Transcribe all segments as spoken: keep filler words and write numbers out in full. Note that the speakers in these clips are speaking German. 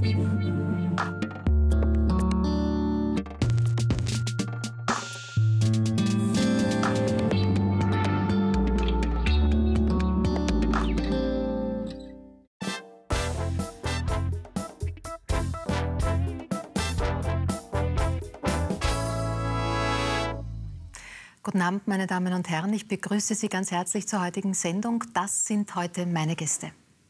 Guten Abend, meine Damen und Herren. Ich begrüße Sie ganz herzlich zur heutigen Sendung. Das sind heute meine Gäste.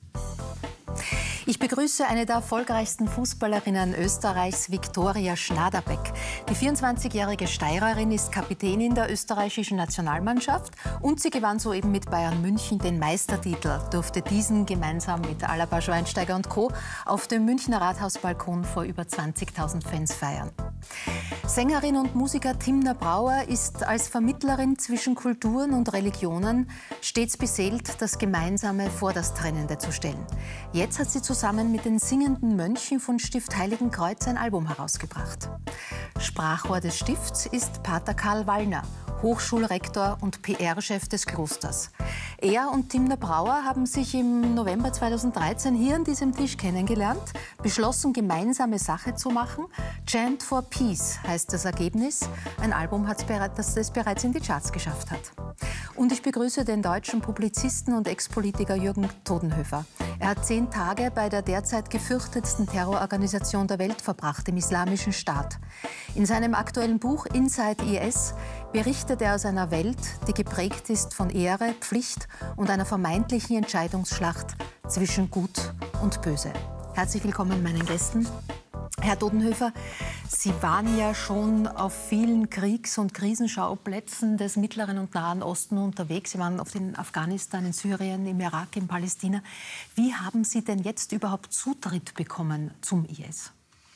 Ich begrüße eine der erfolgreichsten Fußballerinnen Österreichs, Viktoria Schnaderbeck. Die vierundzwanzigjährige Steirerin ist Kapitänin der österreichischen Nationalmannschaft und sie gewann soeben mit Bayern München den Meistertitel, durfte diesen gemeinsam mit Alaba, Schweinsteiger und Co. auf dem Münchner Rathausbalkon vor über zwanzigtausend Fans feiern. Sängerin und Musiker Timna Brauer ist als Vermittlerin zwischen Kulturen und Religionen stets beseelt, das Gemeinsame vor das Trennende zu stellen. Jetzt hat sie zusammen mit den singenden Mönchen von Stift Heiligenkreuz ein Album herausgebracht. Sprachrohr des Stifts ist Pater Karl Wallner, Hochschulrektor und P R-Chef des Klosters. Er und Timna Brauer haben sich im November zweitausenddreizehn hier an diesem Tisch kennengelernt, beschlossen, gemeinsame Sache zu machen. Chant for Peace heißt das Ergebnis. Ein Album, das es bereits in die Charts geschafft hat. Und ich begrüße den deutschen Publizisten und Ex-Politiker Jürgen Todenhöfer. Er hat zehn Tage bei der derzeit gefürchtetsten Terrororganisation der Welt verbracht, dem Islamischen Staat. In seinem aktuellen Buch Inside I S berichtet er aus einer Welt, die geprägt ist von Ehre, Pflicht und einer vermeintlichen Entscheidungsschlacht zwischen Gut und Böse. Herzlich willkommen meinen Gästen. Herr Todenhöfer, Sie waren ja schon auf vielen Kriegs- und Krisenschauplätzen des Mittleren und Nahen Osten unterwegs. Sie waren oft in Afghanistan, in Syrien, im Irak, in Palästina. Wie haben Sie denn jetzt überhaupt Zutritt bekommen zum I S?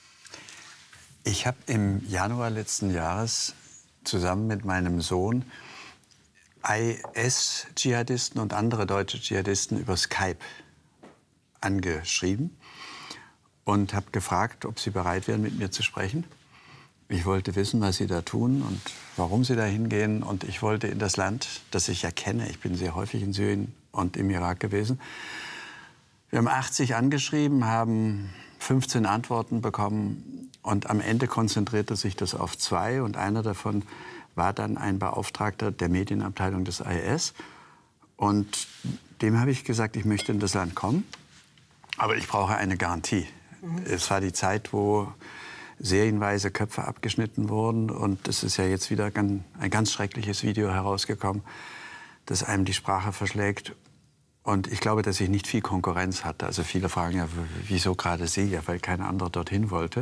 Ich habe im Januar letzten Jahres zusammen mit meinem Sohn I S-Dschihadisten und andere deutsche Dschihadisten über Skype angeschrieben und habe gefragt, ob sie bereit wären, mit mir zu sprechen. Ich wollte wissen, was sie da tun und warum sie da hingehen. Und ich wollte in das Land, das ich ja kenne. Ich bin sehr häufig in Syrien und im Irak gewesen. Wir haben achtzig angeschrieben, haben fünfzehn Antworten bekommen. Und am Ende konzentrierte sich das auf zwei. Und einer davon war dann ein Beauftragter der Medienabteilung des I S. Und dem habe ich gesagt, ich möchte in das Land kommen. Aber ich brauche eine Garantie. Mhm. Es war die Zeit, wo serienweise Köpfe abgeschnitten wurden. Und es ist ja jetzt wieder ein ganz schreckliches Video herausgekommen, das einem die Sprache verschlägt. Und ich glaube, dass ich nicht viel Konkurrenz hatte. Also viele fragen ja, wieso gerade Sie? Ja, weil kein anderer dorthin wollte.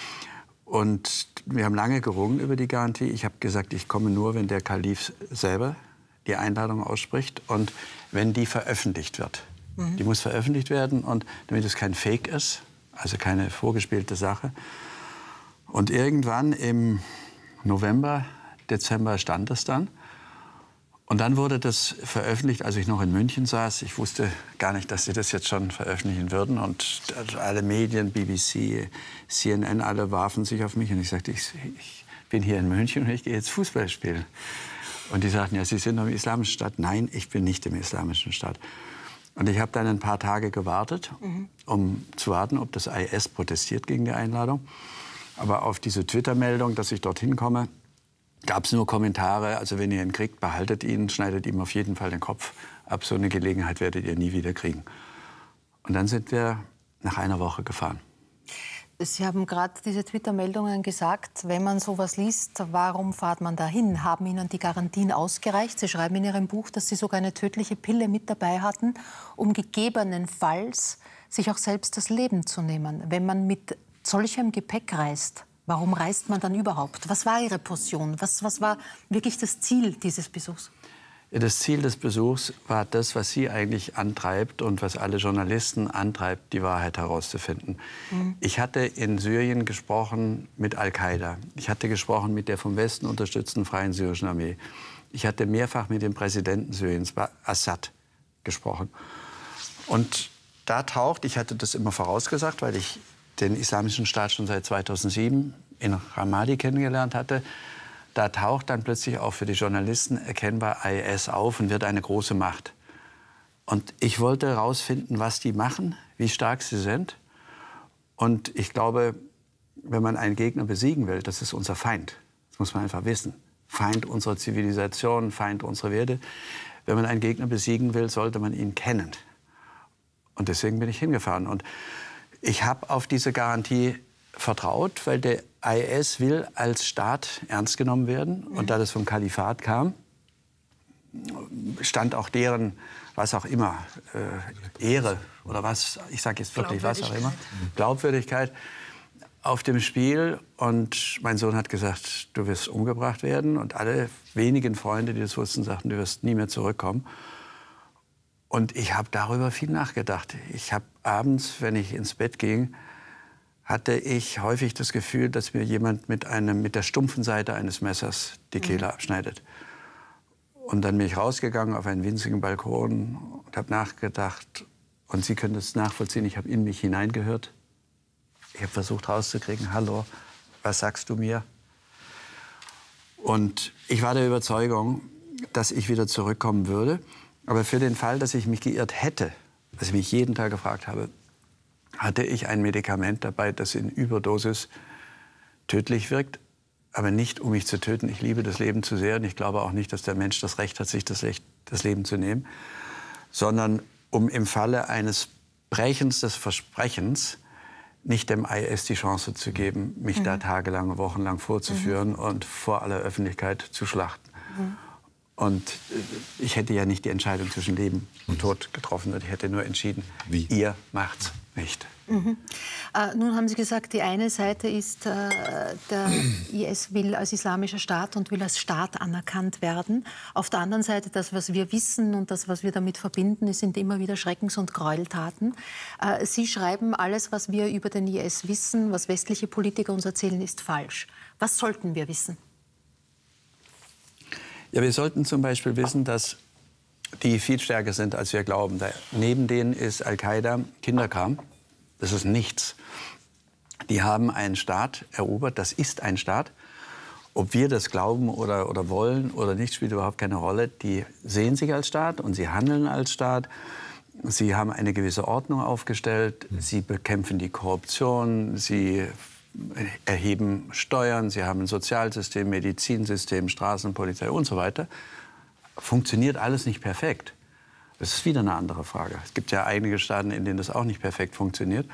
Und wir haben lange gerungen über die Garantie. Ich habe gesagt, ich komme nur, wenn der Kalif selber die Einladung ausspricht und wenn die veröffentlicht wird. Mhm. Die muss veröffentlicht werden, und damit es kein Fake ist, also keine vorgespielte Sache. Und irgendwann im November, Dezember stand es dann. Und dann wurde das veröffentlicht, als ich noch in München saß. Ich wusste gar nicht, dass sie das jetzt schon veröffentlichen würden. Und alle Medien, B B C, C N N, alle warfen sich auf mich. Und ich sagte, ich, ich bin hier in München und ich gehe jetzt Fußball spielen. Und die sagten, ja, Sie sind im Islamischen Staat. Nein, ich bin nicht im Islamischen Staat. Und ich habe dann ein paar Tage gewartet, mhm. um zu warten, ob das I S protestiert gegen die Einladung. Aber auf diese Twitter-Meldung, dass ich dorthin komme, gab es nur Kommentare. Also wenn ihr ihn kriegt, behaltet ihn, schneidet ihm auf jeden Fall den Kopf ab. So eine Gelegenheit werdet ihr nie wieder kriegen. Und dann sind wir nach einer Woche gefahren. Sie haben gerade diese Twitter-Meldungen gesagt, wenn man sowas liest, warum fahrt man da hin? Haben Ihnen die Garantien ausgereicht? Sie schreiben in Ihrem Buch, dass Sie sogar eine tödliche Pille mit dabei hatten, um gegebenenfalls sich auch selbst das Leben zu nehmen. Wenn man mit solchem Gepäck reist, warum reist man dann überhaupt? Was war Ihre Portion? Was, was war wirklich das Ziel dieses Besuchs? Das Ziel des Besuchs war das, was Sie eigentlich antreibt und was alle Journalisten antreibt, die Wahrheit herauszufinden. Mhm. Ich hatte in Syrien gesprochen mit Al-Qaida. Ich hatte gesprochen mit der vom Westen unterstützten Freien Syrischen Armee. Ich hatte mehrfach mit dem Präsidenten Syriens, Assad, gesprochen. Und da taucht, ich hatte das immer vorausgesagt, weil ich den Islamischen Staat schon seit zweitausendsieben in Ramadi kennengelernt hatte, da taucht dann plötzlich auch für die Journalisten erkennbar I S auf und wird eine große Macht. Und ich wollte herausfinden, was die machen, wie stark sie sind. Und ich glaube, wenn man einen Gegner besiegen will, das ist unser Feind. Das muss man einfach wissen. Feind unserer Zivilisation, Feind unserer Werte. Wenn man einen Gegner besiegen will, sollte man ihn kennen. Und deswegen bin ich hingefahren. Und ich habe auf diese Garantie vertraut, weil der I S will als Staat ernst genommen werden. Und da das vom Kalifat kam, stand auch deren, was auch immer, äh, Ehre oder was, ich sage jetzt wirklich was auch immer, Glaubwürdigkeit auf dem Spiel. Und mein Sohn hat gesagt, du wirst umgebracht werden. Und alle wenigen Freunde, die das wussten, sagten, du wirst nie mehr zurückkommen. Und ich habe darüber viel nachgedacht. Ich habe abends, wenn ich ins Bett ging, hatte ich häufig das Gefühl, dass mir jemand mit, einem, mit der stumpfen Seite eines Messers die Kehle mhm. abschneidet. Und dann bin ich rausgegangen auf einen winzigen Balkon und habe nachgedacht. Und Sie können das nachvollziehen, ich habe in mich hineingehört. Ich habe versucht rauszukriegen, hallo, was sagst du mir? Und ich war der Überzeugung, dass ich wieder zurückkommen würde. Aber für den Fall, dass ich mich geirrt hätte, dass ich mich jeden Tag gefragt habe, hatte ich ein Medikament dabei, das in Überdosis tödlich wirkt, aber nicht, um mich zu töten. Ich liebe das Leben zu sehr und ich glaube auch nicht, dass der Mensch das Recht hat, sich das, Recht, das Leben zu nehmen, sondern um im Falle eines Brechens des Versprechens nicht dem I S die Chance zu geben, mich mhm. da tagelang, wochenlang vorzuführen mhm. und vor aller Öffentlichkeit zu schlachten. Mhm. Und ich hätte ja nicht die Entscheidung zwischen Leben und Tod getroffen. Ich hätte nur entschieden, Wie? ihr macht's nicht. Mhm. Äh, nun haben Sie gesagt, die eine Seite ist, äh, der I S will als islamischer Staat und will als Staat anerkannt werden. Auf der anderen Seite, das, was wir wissen und das, was wir damit verbinden, sind immer wieder Schreckens- und Gräueltaten. Äh, Sie schreiben, alles, was wir über den I S wissen, was westliche Politiker uns erzählen, ist falsch. Was sollten wir wissen? Ja, wir sollten zum Beispiel wissen, dass die viel stärker sind, als wir glauben. Da, neben denen ist Al-Qaida Kinderkram. Das ist nichts. Die haben einen Staat erobert. Das ist ein Staat. Ob wir das glauben oder, oder wollen oder nicht, spielt überhaupt keine Rolle. Die sehen sich als Staat und sie handeln als Staat. Sie haben eine gewisse Ordnung aufgestellt. Sie bekämpfen die Korruption. Sie erheben Steuern, sie haben ein Sozialsystem, Medizinsystem, Straßenpolizei und so weiter. Funktioniert alles nicht perfekt. Das ist wieder eine andere Frage. Es gibt ja einige Staaten, in denen das auch nicht perfekt funktioniert.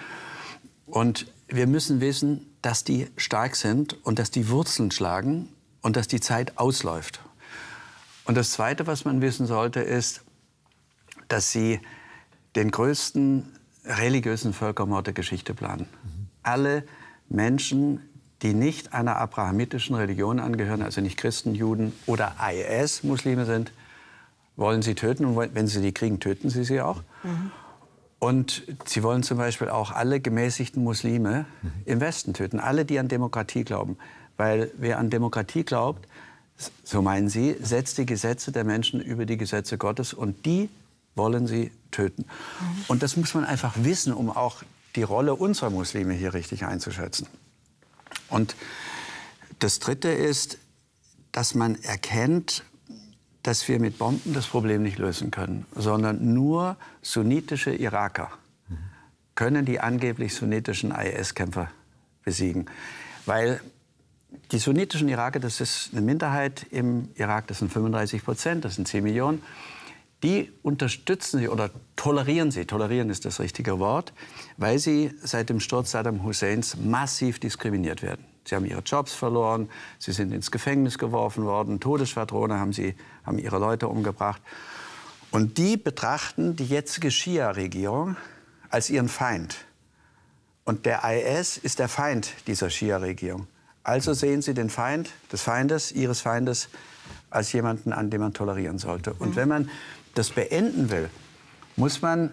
Und wir müssen wissen, dass die stark sind und dass die Wurzeln schlagen und dass die Zeit ausläuft. Und das Zweite, was man wissen sollte, ist, dass sie den größten religiösen Völkermord der Geschichte planen. Mhm. Alle Menschen, die nicht einer abrahamitischen Religion angehören, also nicht Christen, Juden oder I S-Muslime sind, wollen sie töten. Und wenn sie die kriegen, töten sie sie auch. Mhm. Und sie wollen zum Beispiel auch alle gemäßigten Muslime mhm. im Westen töten. Alle, die an Demokratie glauben. Weil wer an Demokratie glaubt, so meinen sie, setzt die Gesetze der Menschen über die Gesetze Gottes. Und die wollen sie töten. Mhm. Und das muss man einfach wissen, um auch die Rolle unserer Muslime hier richtig einzuschätzen. Und das Dritte ist, dass man erkennt, dass wir mit Bomben das Problem nicht lösen können, sondern nur sunnitische Iraker können die angeblich sunnitischen I S-Kämpfer besiegen. Weil die sunnitischen Iraker, das ist eine Minderheit im Irak, das sind fünfunddreißig Prozent, das sind zehn Millionen. Die unterstützen sie oder tolerieren sie, tolerieren ist das richtige Wort, weil sie seit dem Sturz Saddam Husseins massiv diskriminiert werden. Sie haben ihre Jobs verloren, sie sind ins Gefängnis geworfen worden, Todesschwadrone haben, sie, haben ihre Leute umgebracht. Und die betrachten die jetzige Schia-Regierung als ihren Feind. Und der I S ist der Feind dieser Schia-Regierung. Also sehen sie den Feind des Feindes, ihres Feindes, als jemanden, an dem man tolerieren sollte. Und wenn man das beenden will, muss man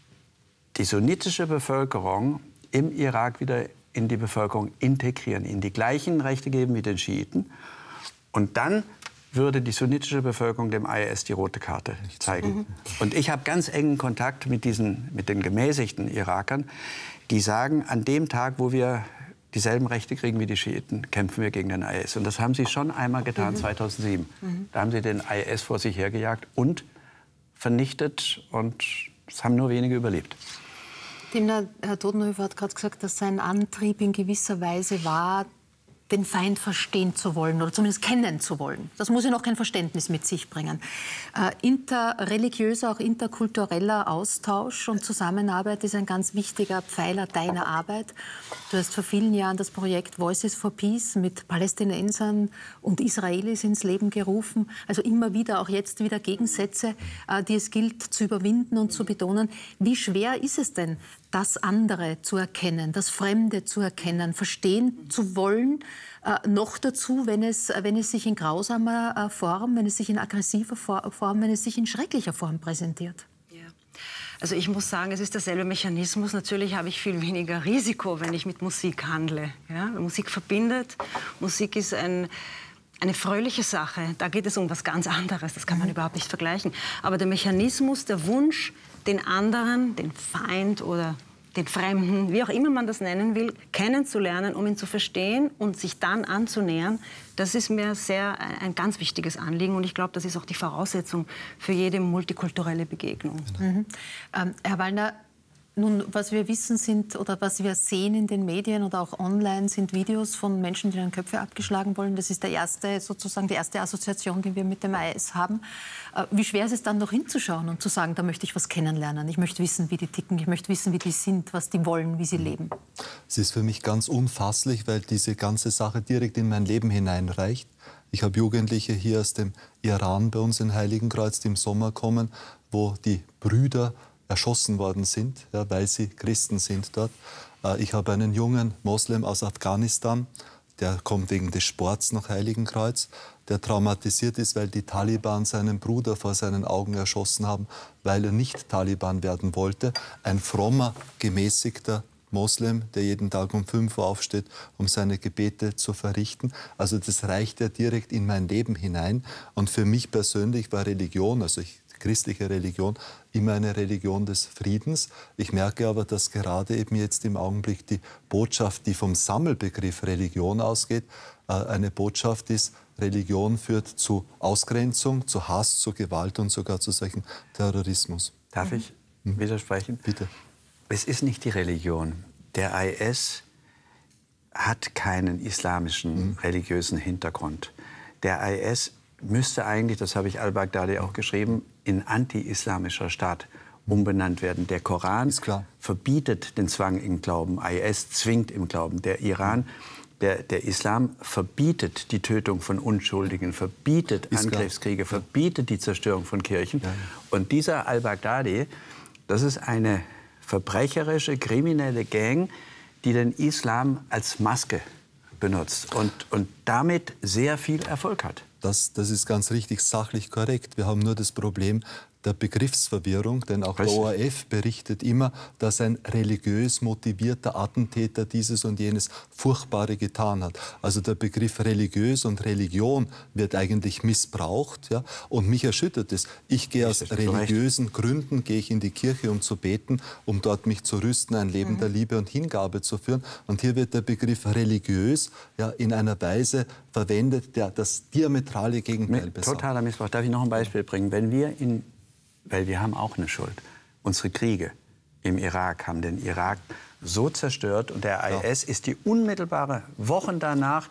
die sunnitische Bevölkerung im Irak wieder in die Bevölkerung integrieren, ihnen die gleichen Rechte geben wie den Schiiten. Und dann würde die sunnitische Bevölkerung dem I S die rote Karte zeigen. Mhm. Und ich habe ganz engen Kontakt mit, diesen, mit den gemäßigten Irakern, die sagen, an dem Tag, wo wir dieselben Rechte kriegen wie die Schiiten, kämpfen wir gegen den I S. Und das haben sie schon einmal getan, mhm. zweitausendsieben. Mhm. Da haben sie den I S vor sich hergejagt und vernichtet, und es haben nur wenige überlebt. Demna, Herr Todenhöfer hat gerade gesagt, dass sein Antrieb in gewisser Weise war, den Feind verstehen zu wollen oder zumindest kennen zu wollen. Das muss ja noch kein Verständnis mit sich bringen. Äh, interreligiöser, auch interkultureller Austausch und Zusammenarbeit ist ein ganz wichtiger Pfeiler deiner Arbeit. Du hast vor vielen Jahren das Projekt Voices for Peace mit Palästinensern und Israelis ins Leben gerufen. Also immer wieder, auch jetzt wieder Gegensätze, äh, die es gilt zu überwinden und zu betonen. Wie schwer ist es denn, das andere zu erkennen, das Fremde zu erkennen, verstehen zu wollen, äh, noch dazu, wenn es, wenn es sich in grausamer äh, Form, wenn es sich in aggressiver Form, wenn es sich in schrecklicher Form präsentiert? Ja. Also ich muss sagen, es ist derselbe Mechanismus. Natürlich habe ich viel weniger Risiko, wenn ich mit Musik handle. Ja? Musik verbindet. Musik ist ein... eine fröhliche Sache. Da geht es um was ganz anderes. Das kann man mhm. überhaupt nicht vergleichen. Aber der Mechanismus, der Wunsch, den anderen, den Feind oder den Fremden, wie auch immer man das nennen will, kennenzulernen, um ihn zu verstehen und sich dann anzunähern, das ist mir sehr ein, ein ganz wichtiges Anliegen. Und ich glaube, das ist auch die Voraussetzung für jede multikulturelle Begegnung. Mhm. Ähm, Herr Wallner, nun, was wir wissen sind oder was wir sehen in den Medien oder auch online sind Videos von Menschen, die dann Köpfe abgeschlagen wollen. Das ist der erste, sozusagen die erste Assoziation, die wir mit dem I S haben. Wie schwer ist es dann noch hinzuschauen und zu sagen, da möchte ich was kennenlernen. Ich möchte wissen, wie die ticken. Ich möchte wissen, wie die sind, was die wollen, wie sie leben. Es ist für mich ganz unfasslich, weil diese ganze Sache direkt in mein Leben hineinreicht. Ich habe Jugendliche hier aus dem Iran bei uns in Heiligenkreuz, die im Sommer kommen, wo die Brüder erschossen worden sind, ja, weil sie Christen sind dort. Ich habe einen jungen Moslem aus Afghanistan, der kommt wegen des Sports nach Heiligenkreuz, der traumatisiert ist, weil die Taliban seinen Bruder vor seinen Augen erschossen haben, weil er nicht Taliban werden wollte. Ein frommer, gemäßigter Moslem, der jeden Tag um fünf Uhr aufsteht, um seine Gebete zu verrichten. Also das reicht ja direkt in mein Leben hinein. Und für mich persönlich war Religion, also ich christliche Religion, immer eine Religion des Friedens. Ich merke aber, dass gerade eben jetzt im Augenblick die Botschaft, die vom Sammelbegriff Religion ausgeht, eine Botschaft ist, Religion führt zu Ausgrenzung, zu Hass, zu Gewalt und sogar zu solchen Terrorismus. Darf ich mhm. widersprechen? Bitte. Es ist nicht die Religion. Der I S hat keinen islamischen mhm. religiösen Hintergrund. Der I S müsste eigentlich, das habe ich al-Baghdadi auch geschrieben, in anti-islamischer Staat umbenannt werden. Der Koran verbietet den Zwang im Glauben. I S zwingt im Glauben. Der Iran, der, der Islam verbietet die Tötung von Unschuldigen, verbietet Ist Angriffskriege, klar. verbietet die Zerstörung von Kirchen. Ja. Und dieser al-Baghdadi, das ist eine verbrecherische, kriminelle Gang, die den Islam als Maske benutzt und, und damit sehr viel Erfolg hat. Das, das ist ganz richtig, sachlich korrekt. Wir haben nur das Problem der Begriffsverwirrung, denn auch Richtig. der O R F berichtet immer, dass ein religiös motivierter Attentäter dieses und jenes Furchtbare getan hat. Also der Begriff religiös und Religion wird eigentlich missbraucht, ja? Und mich erschüttert es. Ich gehe aus religiösen recht. Gründen, gehe ich in die Kirche, um zu beten, um dort mich zu rüsten, ein Leben mhm. der Liebe und Hingabe zu führen. Und hier wird der Begriff religiös ja, in einer Weise verwendet, der das diametrale Gegenteil besagt. Totaler Missbrauch. Darf ich noch ein Beispiel bringen? Wenn wir in Weil wir haben auch eine Schuld. Unsere Kriege im Irak haben den Irak so zerstört. Und der I S ja. ist die unmittelbare, Wochen danach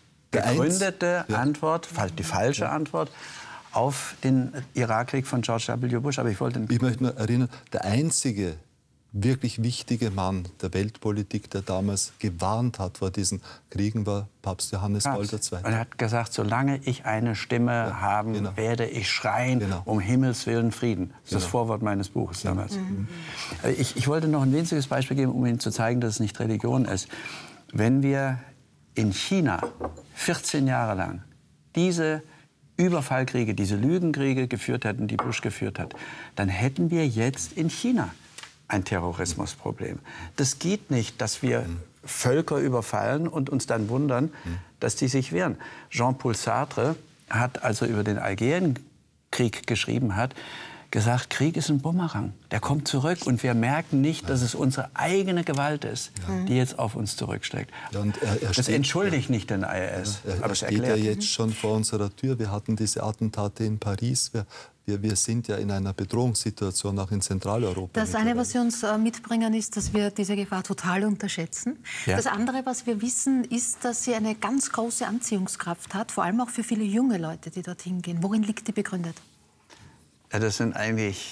begründete ja. Antwort, die falsche ja. Antwort auf den Irakkrieg von George W. Bush. Aber ich wollte... Ich möchte nur erinnern, der einzige wirklich wichtige Mann der Weltpolitik, der damals gewarnt hat vor diesen Kriegen, war Papst Johannes Paul der Zweite. Und er hat gesagt, solange ich eine Stimme ja, haben genau. werde, ich schreien, genau. um Himmels Willen Frieden. Das ist genau. das Vorwort meines Buches ja. damals. Mhm. Ich, ich wollte noch ein winziges Beispiel geben, um Ihnen zu zeigen, dass es nicht Religion ist. Wenn wir in China vierzehn Jahre lang diese Überfallkriege, diese Lügenkriege geführt hätten, die Bush geführt hat, dann hätten wir jetzt in China ein Terrorismusproblem. Das geht nicht, dass wir Völker überfallen und uns dann wundern, dass die sich wehren. Jean-Paul Sartre hat, als er über den Algerienkrieg geschrieben hat, gesagt, Krieg ist ein Bumerang. Der kommt zurück und wir merken nicht, dass es unsere eigene Gewalt ist, ja. die jetzt auf uns zurücksteckt. Ja, und er, er das steht, entschuldigt ja. nicht den I S. Ja, er, aber er es steht erklärt. ja jetzt schon vor unserer Tür. Wir hatten diese Attentate in Paris. Wir, wir, wir sind ja in einer Bedrohungssituation auch in Zentraleuropa. Das eine, was Sie uns äh, mitbringen, ist, dass wir diese Gefahr total unterschätzen. Ja. Das andere, was wir wissen, ist, dass sie eine ganz große Anziehungskraft hat, vor allem auch für viele junge Leute, die dorthin gehen. Worin liegt die begründet? Ja, das sind eigentlich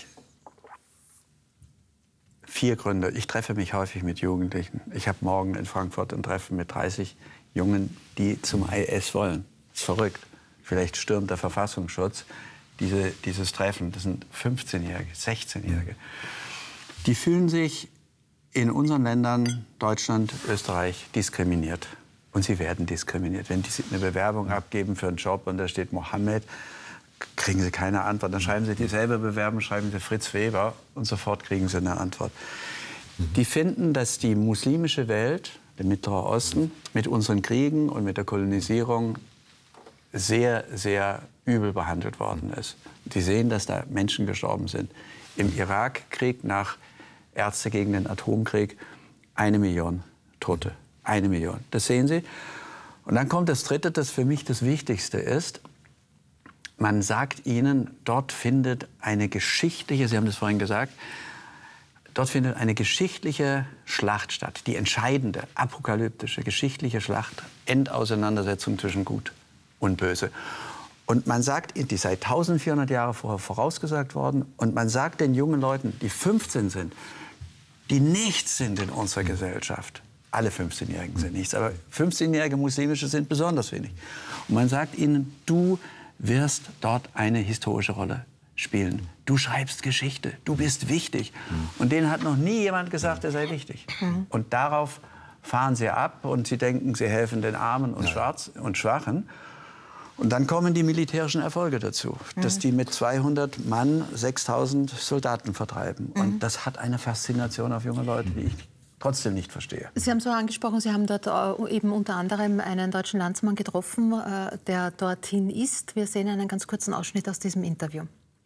vier Gründe. Ich treffe mich häufig mit Jugendlichen. Ich habe morgen in Frankfurt ein Treffen mit dreißig Jungen, die zum I S wollen. Das ist verrückt. Vielleicht stürmt der Verfassungsschutz diese, dieses Treffen. Das sind fünfzehnjährige, sechzehnjährige. Die fühlen sich in unseren Ländern, Deutschland, Österreich, diskriminiert. Und sie werden diskriminiert. Wenn sie eine Bewerbung abgeben für einen Job und da steht Mohammed, kriegen sie keine Antwort. Dann schreiben sie dieselbe Bewerbung, schreiben sie Fritz Weber und sofort kriegen sie eine Antwort. Mhm. Die finden, dass die muslimische Welt, der Mittlere Osten, mit unseren Kriegen und mit der Kolonisierung sehr, sehr übel behandelt worden ist. Die sehen, dass da Menschen gestorben sind. Im Irakkrieg nach Ärzte gegen den Atomkrieg eine Million Tote. Eine Million. Das sehen sie. Und dann kommt das Dritte, das für mich das Wichtigste ist. Man sagt ihnen, dort findet eine geschichtliche, Sie haben das vorhin gesagt, dort findet eine geschichtliche Schlacht statt. Die entscheidende, apokalyptische, geschichtliche Schlacht, Endauseinandersetzung zwischen Gut und Böse. Und man sagt, die sei eintausendvierhundert Jahre vorher vorausgesagt worden. Und man sagt den jungen Leuten, die fünfzehn sind, die nichts sind in unserer Gesellschaft. Alle fünfzehnjährigen sind nichts, aber fünfzehnjährige muslimische sind besonders wenig. Und man sagt ihnen, du wirst dort eine historische Rolle spielen. Du schreibst Geschichte, du bist wichtig. Mhm. Und denen hat noch nie jemand gesagt, er sei wichtig. Mhm. Und darauf fahren sie ab und sie denken, sie helfen den Armen und, ja. Schwarz und Schwachen. Und dann kommen die militärischen Erfolge dazu, mhm. dass die mit zweihundert Mann sechstausend Soldaten vertreiben. Mhm. Und das hat eine Faszination auf junge Leute, die ich trotzdem nicht verstehe. Sie haben so angesprochen, Sie haben dort eben unter anderem einen deutschen Landsmann getroffen, der dorthin ist. Wir sehen einen ganz kurzen Ausschnitt aus diesem Interview.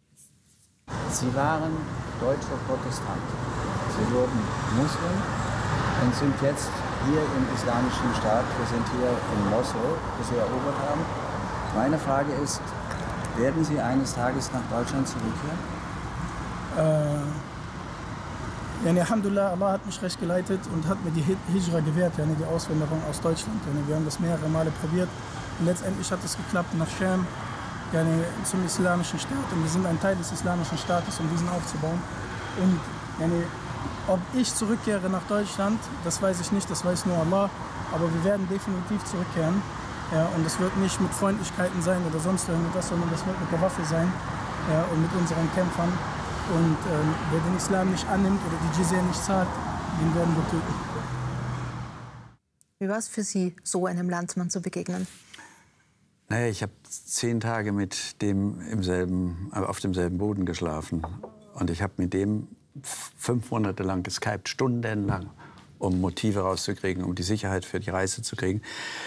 Sie waren deutscher Protestant. Sie wurden Muslim und sind jetzt hier im Islamischen Staat. Wir sind hier in Mosul, das Sie erobert haben. Meine Frage ist, werden Sie eines Tages nach Deutschland zurückkehren? Äh Yani, Alhamdulillah, Allah hat mich recht geleitet und hat mir die Hijra gewährt, yani die Auswanderung aus Deutschland. Yani wir haben das mehrere Male probiert und letztendlich hat es geklappt nach Scham, yani zum islamischen Staat. Und wir sind ein Teil des islamischen Staates, um diesen aufzubauen. Und yani, ob ich zurückkehre nach Deutschland, das weiß ich nicht, das weiß nur Allah. Aber wir werden definitiv zurückkehren. Ja, und es wird nicht mit Freundlichkeiten sein oder sonst irgendwas, sondern das wird mit der Waffe sein, ja, und mit unseren Kämpfern. Und ähm, wer den Islam nicht annimmt oder die Jizya nicht zahlt, den werden wir töten. Wie war es für Sie, so einem Landsmann zu begegnen? Naja, ich habe zehn Tage mit dem im selben, auf demselben Boden geschlafen. Und ich habe mit dem fünf Monate lang geskypt, stundenlang, um Motive rauszukriegen, um die Sicherheit für die Reise zu kriegen.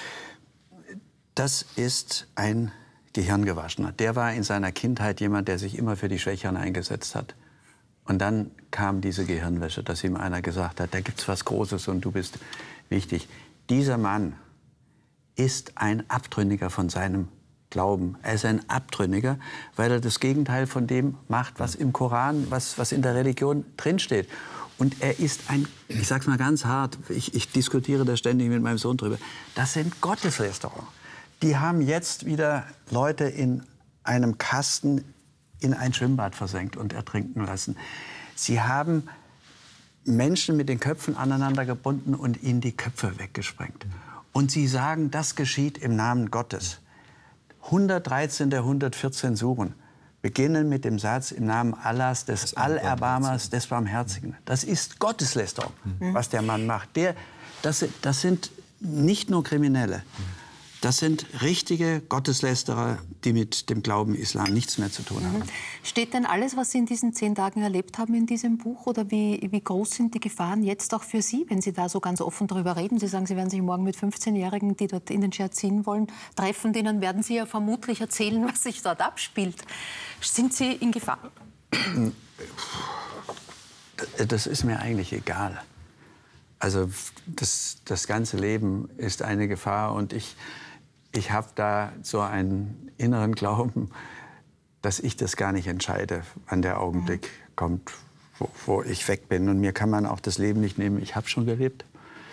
Das ist ein Gehirngewaschener. Der war in seiner Kindheit jemand, der sich immer für die Schwächeren eingesetzt hat. Und dann kam diese Gehirnwäsche, dass ihm einer gesagt hat, da gibt's was Großes und du bist wichtig. Dieser Mann ist ein Abtrünniger von seinem Glauben. Er ist ein Abtrünniger, weil er das Gegenteil von dem macht, was im Koran, was, was in der Religion drinsteht. Und er ist ein, ich sag's mal ganz hart, ich, ich diskutiere da ständig mit meinem Sohn drüber, das sind Gotteslästerer. Die haben jetzt wieder Leute in einem Kasten in ein Schwimmbad versenkt und ertrinken lassen. Sie haben Menschen mit den Köpfen aneinander gebunden und ihnen die Köpfe weggesprengt. Und sie sagen, das geschieht im Namen Gottes. hundertdreizehn der hundertvierzehn Suren beginnen mit dem Satz im Namen Allahs, des Allerbarmers, des Barmherzigen. Das ist Gotteslästerung, mhm. was der Mann macht. Der, das, das sind nicht nur Kriminelle. Das sind richtige Gotteslästerer, die mit dem Glauben Islam nichts mehr zu tun haben. Steht denn alles, was Sie in diesen zehn Tagen erlebt haben, in diesem Buch? Oder wie, wie groß sind die Gefahren jetzt auch für Sie, wenn Sie da so ganz offen darüber reden? Sie sagen, Sie werden sich morgen mit fünfzehnjährigen, die dort in den Dschihad ziehen wollen, treffen. Denen werden Sie ja vermutlich erzählen, was sich dort abspielt. Sind Sie in Gefahr? Das ist mir eigentlich egal. Also das, das ganze Leben ist eine Gefahr und ich, ich habe da so einen inneren Glauben, dass ich das gar nicht entscheide, wann der Augenblick kommt, wo, wo ich weg bin. Und mir kann man auch das Leben nicht nehmen. Ich habe schon gelebt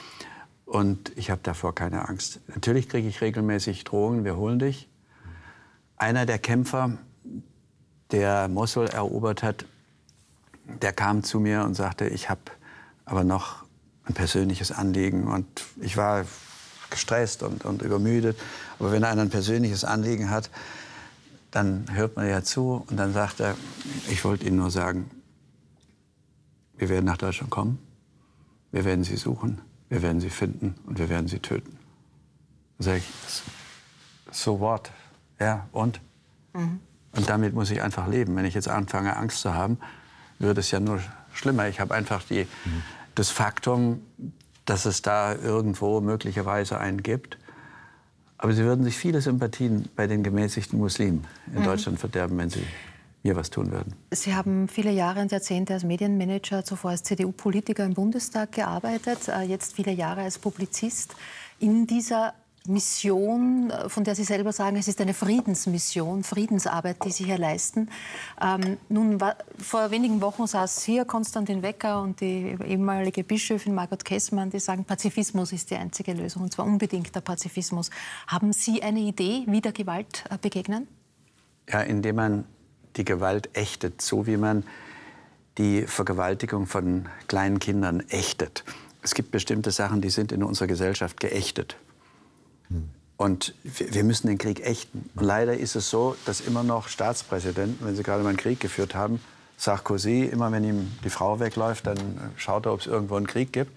und ich habe davor keine Angst. Natürlich kriege ich regelmäßig Drohungen, wir holen dich. Einer der Kämpfer, der Mosul erobert hat, der kam zu mir und sagte, ich habe aber noch ein persönliches Anliegen. Und ich war gestresst und, und übermüdet. Aber wenn einer ein persönliches Anliegen hat, dann hört man ja zu. Und dann sagt er, ich wollte Ihnen nur sagen, wir werden nach Deutschland kommen, wir werden Sie suchen, wir werden Sie finden und wir werden Sie töten. Dann sage ich, so what? Ja, und? Mhm. Und damit muss ich einfach leben. Wenn ich jetzt anfange, Angst zu haben, wird es ja nur schlimmer. Ich habe einfach die, mhm. das Faktum, dass es da irgendwo möglicherweise einen gibt. Aber Sie würden sich viele Sympathien bei den gemäßigten Muslimen in mhm. Deutschland verderben, wenn Sie mir was tun würden. Sie haben viele Jahre und Jahrzehnte als Medienmanager, zuvor als C D U-Politiker im Bundestag gearbeitet, jetzt viele Jahre als Publizist. In dieser Mission, von der Sie selber sagen, es ist eine Friedensmission, Friedensarbeit, die Sie hier leisten. Ähm, nun, war, vor wenigen Wochen saß hier Konstantin Wecker und die ehemalige Bischöfin Margot Kessmann, die sagen, Pazifismus ist die einzige Lösung, und zwar unbedingter Pazifismus. Haben Sie eine Idee, wie der Gewalt äh, begegnen? Ja, indem man die Gewalt ächtet, so wie man die Vergewaltigung von kleinen Kindern ächtet. Es gibt bestimmte Sachen, die sind in unserer Gesellschaft geächtet. Und wir müssen den Krieg ächten. Und leider ist es so, dass immer noch Staatspräsidenten, wenn sie gerade mal einen Krieg geführt haben, Sarkozy, immer wenn ihm die Frau wegläuft, dann schaut er, ob es irgendwo einen Krieg gibt.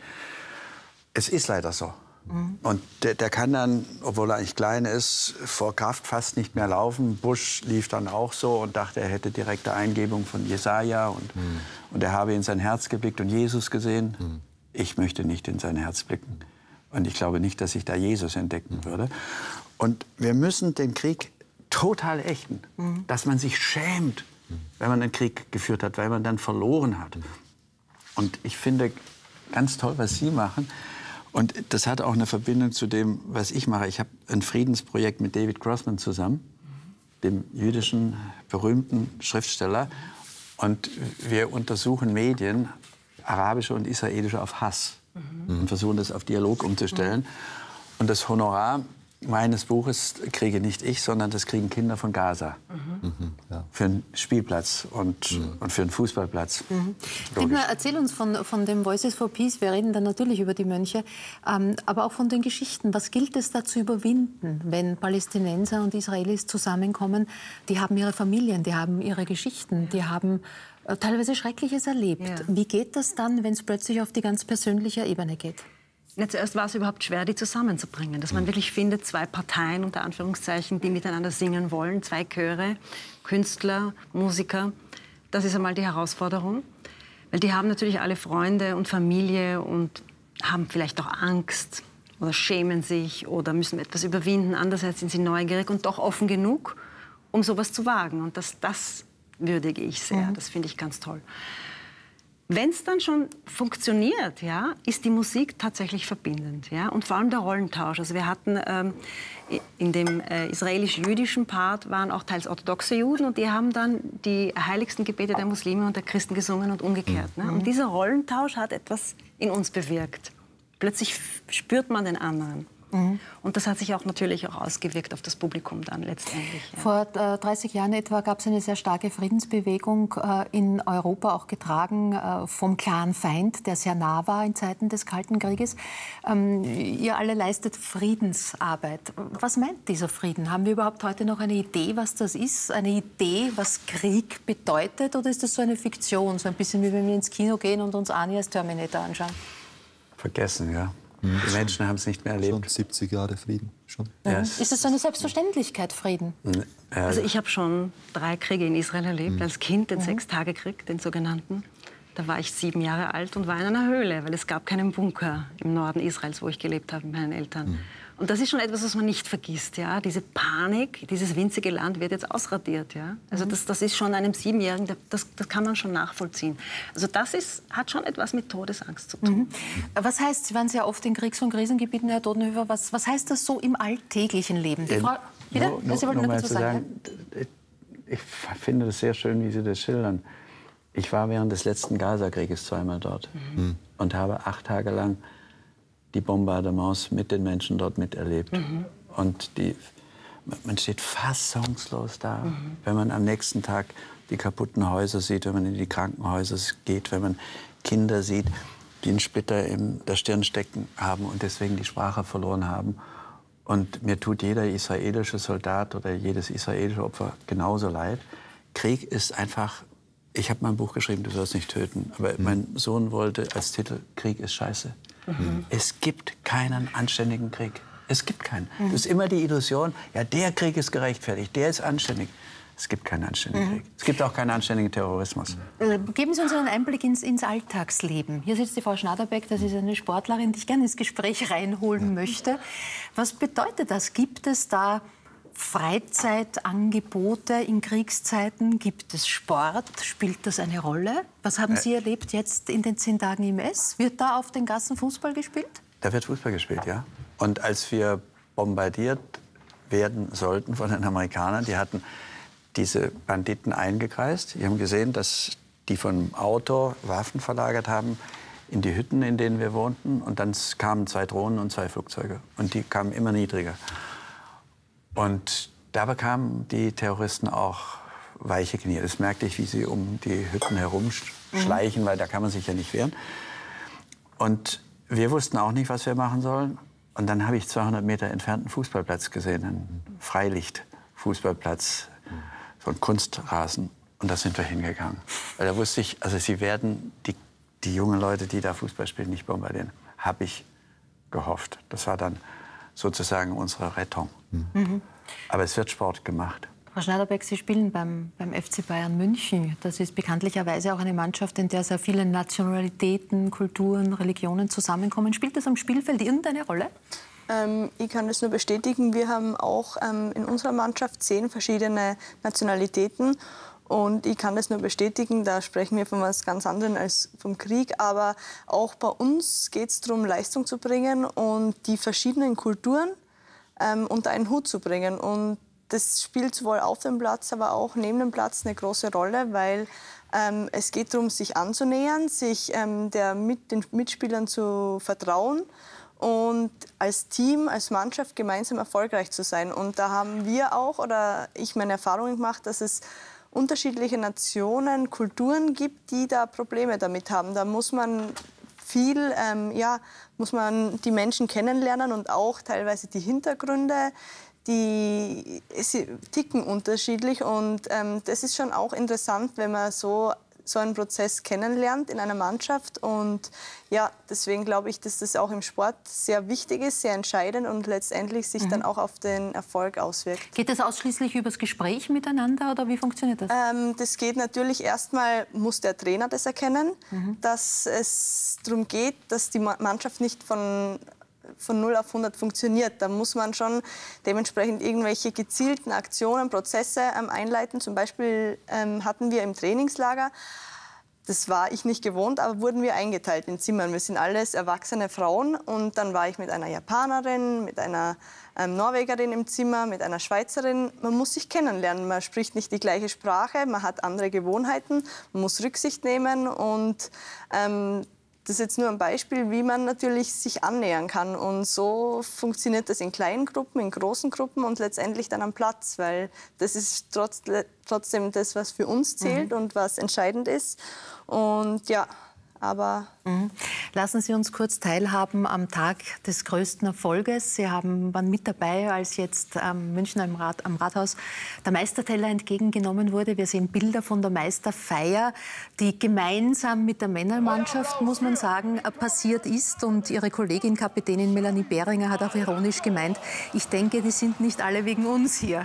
Es ist leider so. Mhm. Und der, der kann dann, obwohl er eigentlich klein ist, vor Kraft fast nicht mehr laufen. Bush lief dann auch so und dachte, er hätte direkte Eingebung von Jesaja und, mhm. und er habe in sein Herz geblickt und Jesus gesehen. Mhm. Ich möchte nicht in sein Herz blicken. Und ich glaube nicht, dass ich da Jesus entdecken würde. Und wir müssen den Krieg total ächten. Mhm. Dass man sich schämt, wenn man einen Krieg geführt hat, weil man dann verloren hat. Und ich finde ganz toll, was Sie machen. Und das hat auch eine Verbindung zu dem, was ich mache. Ich habe ein Friedensprojekt mit David Grossman zusammen, dem jüdischen berühmten Schriftsteller. Und wir untersuchen Medien, arabische und israelische, auf Hass. Mhm. Und versuchen, das auf Dialog umzustellen. Mhm. Und das Honorar meines Buches kriege nicht ich, sondern das kriegen Kinder von Gaza. Mhm. Mhm. Ja. Für einen Spielplatz und, mhm. und für einen Fußballplatz. Mhm. Dietmar, erzähl uns von, von dem Voices for Peace. Wir reden dann natürlich über die Mönche, ähm, aber auch von den Geschichten. Was gilt es da zu überwinden, wenn Palästinenser und Israelis zusammenkommen? Die haben ihre Familien, die haben ihre Geschichten, die haben teilweise Schreckliches erlebt. Ja. Wie geht das dann, wenn es plötzlich auf die ganz persönliche Ebene geht? Ja, zuerst war es überhaupt schwer, die zusammenzubringen. Dass man wirklich findet, zwei Parteien, unter Anführungszeichen, die miteinander singen wollen. Zwei Chöre, Künstler, Musiker. Das ist einmal die Herausforderung. Weil die haben natürlich alle Freunde und Familie und haben vielleicht auch Angst oder schämen sich oder müssen etwas überwinden. Andererseits sind sie neugierig und doch offen genug, um sowas zu wagen. Und das, das würdige ich sehr. Mhm. Das finde ich ganz toll. Wenn es dann schon funktioniert, ja, ist die Musik tatsächlich verbindend. Ja? Und vor allem der Rollentausch. Also wir hatten ähm, in dem äh, israelisch-jüdischen Part waren auch teils orthodoxe Juden und die haben dann die heiligsten Gebete der Muslime und der Christen gesungen und umgekehrt. Mhm. Ne? Und dieser Rollentausch hat etwas in uns bewirkt. Plötzlich spürt man den anderen. Mhm. Und das hat sich auch natürlich auch ausgewirkt auf das Publikum dann letztendlich. Ja. Vor äh, dreißig Jahren etwa gab es eine sehr starke Friedensbewegung äh, in Europa, auch getragen äh, vom klaren Feind, der sehr nah war in Zeiten des Kalten Krieges. Ähm, ihr alle leistet Friedensarbeit. Was meint dieser Frieden? Haben wir überhaupt heute noch eine Idee, was das ist? Eine Idee, was Krieg bedeutet? Oder ist das so eine Fiktion? So ein bisschen wie wenn wir ins Kino gehen und uns Arnie als Terminator anschauen? Vergessen, ja. Die Menschen haben es nicht mehr erlebt. Schon siebzig Jahre Frieden. Schon. Ja. Ist es so eine Selbstverständlichkeit, Frieden? Also ich habe schon drei Kriege in Israel erlebt. Mhm. Als Kind den mhm. Sechstagekrieg, den sogenannten. Da war ich sieben Jahre alt und war in einer Höhle, weil es gab keinen Bunker im Norden Israels, wo ich gelebt habe mit meinen Eltern. Mhm. Und das ist schon etwas, was man nicht vergisst. Ja? Diese Panik, dieses winzige Land wird jetzt ausradiert. Ja? Also das, das ist schon einem Siebenjährigen, das, das kann man schon nachvollziehen. Also das ist, hat schon etwas mit Todesangst zu tun. Mhm. Was heißt, Sie waren sehr oft in Kriegs- und Krisengebieten, Herr Todenhöfer, was, was heißt das so im alltäglichen Leben? Die Frau, bitte? Nur, nur, Sie wollten nur mal dazu zu sagen, sagen, ich finde das sehr schön, wie Sie das schildern. Ich war während des letzten Gaza-Krieges zweimal dort mhm. und habe acht Tage lang die Bombardements mit den Menschen dort miterlebt. Mhm. Und die, man steht fassungslos da, mhm. wenn man am nächsten Tag die kaputten Häuser sieht, wenn man in die Krankenhäuser geht, wenn man Kinder sieht, die einen Splitter in der Stirn stecken haben und deswegen die Sprache verloren haben. Und mir tut jeder israelische Soldat oder jedes israelische Opfer genauso leid. Krieg ist einfach, ich habe mal ein Buch geschrieben, du sollst nicht töten, aber mhm. mein Sohn wollte als Titel, Krieg ist scheiße. Mhm. Es gibt keinen anständigen Krieg. Es gibt keinen. Mhm. Das ist immer die Illusion, ja, der Krieg ist gerechtfertigt, der ist anständig. Es gibt keinen anständigen mhm. Krieg. Es gibt auch keinen anständigen Terrorismus. Geben Sie uns einen Einblick ins, ins Alltagsleben. Hier sitzt die Frau Schnaderbeck, das ist eine Sportlerin, die ich gerne ins Gespräch reinholen möchte. Was bedeutet das? Gibt es da Freizeitangebote in Kriegszeiten? Gibt es Sport? Spielt das eine Rolle? Was haben Sie erlebt jetzt in den zehn Tagen im S? Wird da auf den Gassen Fußball gespielt? Da wird Fußball gespielt, ja. Und als wir bombardiert werden sollten von den Amerikanern, die hatten diese Banditen eingekreist. Die haben gesehen, dass die vom Auto Waffen verlagert haben in die Hütten, in denen wir wohnten. Und dann kamen zwei Drohnen und zwei Flugzeuge. Und die kamen immer niedriger. Und da bekamen die Terroristen auch weiche Knie. Das merkte ich, wie sie um die Hütten herumschleichen, mhm. weil da kann man sich ja nicht wehren. Und wir wussten auch nicht, was wir machen sollen. Und dann habe ich zweihundert Meter entfernt einen Fußballplatz gesehen, einen Freilicht-Fußballplatz, so ein Kunstrasen. Und da sind wir hingegangen. Weil da wusste ich, also sie werden die, die jungen Leute, die da Fußball spielen, nicht bombardieren. Habe ich gehofft. Das war dann sozusagen unsere Rettung. Mhm. Aber es wird Sport gemacht. Frau Schnaderbeck, Sie spielen beim, beim F C Bayern München. Das ist bekanntlicherweise auch eine Mannschaft, in der sehr viele Nationalitäten, Kulturen, Religionen zusammenkommen. Spielt das am Spielfeld irgendeine Rolle? Ähm, ich kann das nur bestätigen. Wir haben auch ähm, in unserer Mannschaft zehn verschiedene Nationalitäten. Und ich kann das nur bestätigen, da sprechen wir von was ganz anderem als vom Krieg. Aber auch bei uns geht es darum, Leistung zu bringen und die verschiedenen Kulturen ähm, unter einen Hut zu bringen. Und das spielt sowohl auf dem Platz, aber auch neben dem Platz eine große Rolle, weil ähm, es geht darum, sich anzunähern, sich ähm, der, mit den Mitspielern zu vertrauen und als Team, als Mannschaft gemeinsam erfolgreich zu sein. Und da haben wir auch, oder ich meine Erfahrungen gemacht, dass es unterschiedliche Nationen, Kulturen gibt, die da Probleme damit haben. Da muss man viel, ähm, ja, muss man die Menschen kennenlernen und auch teilweise die Hintergründe, die sie ticken unterschiedlich. Und ähm, das ist schon auch interessant, wenn man so so einen Prozess kennenlernt in einer Mannschaft. Und ja, deswegen glaube ich, dass das auch im Sport sehr wichtig ist, sehr entscheidend und letztendlich sich mhm. dann auch auf den Erfolg auswirkt. Geht das ausschließlich über das Gespräch miteinander oder wie funktioniert das? Ähm, das geht natürlich, erstmal muss der Trainer das erkennen, mhm. dass es darum geht, dass die Mannschaft nicht von von null auf hundert funktioniert. Da muss man schon dementsprechend irgendwelche gezielten Aktionen, Prozesse ähm, einleiten. Zum Beispiel ähm, hatten wir im Trainingslager, das war ich nicht gewohnt, aber wurden wir eingeteilt in Zimmern. Wir sind alles erwachsene Frauen und dann war ich mit einer Japanerin, mit einer ähm, Norwegerin im Zimmer, mit einer Schweizerin. Man muss sich kennenlernen, man spricht nicht die gleiche Sprache, man hat andere Gewohnheiten, man muss Rücksicht nehmen und ähm, das ist jetzt nur ein Beispiel, wie man natürlich sich annähern kann. Und so funktioniert das in kleinen Gruppen, in großen Gruppen und letztendlich dann am Platz. Weil das ist trotz, trotzdem das, was für uns zählt mhm. und was entscheidend ist. Und ja, aber... Mhm. Lassen Sie uns kurz teilhaben am Tag des größten Erfolges. Sie haben, waren mit dabei, als jetzt ähm, München am, Rat, am Rathaus der Meisterteller entgegengenommen wurde. Wir sehen Bilder von der Meisterfeier, die gemeinsam mit der Männermannschaft, muss man sagen, passiert ist. Und Ihre Kollegin, Kapitänin Melanie Behringer, hat auch ironisch gemeint, ich denke, die sind nicht alle wegen uns hier.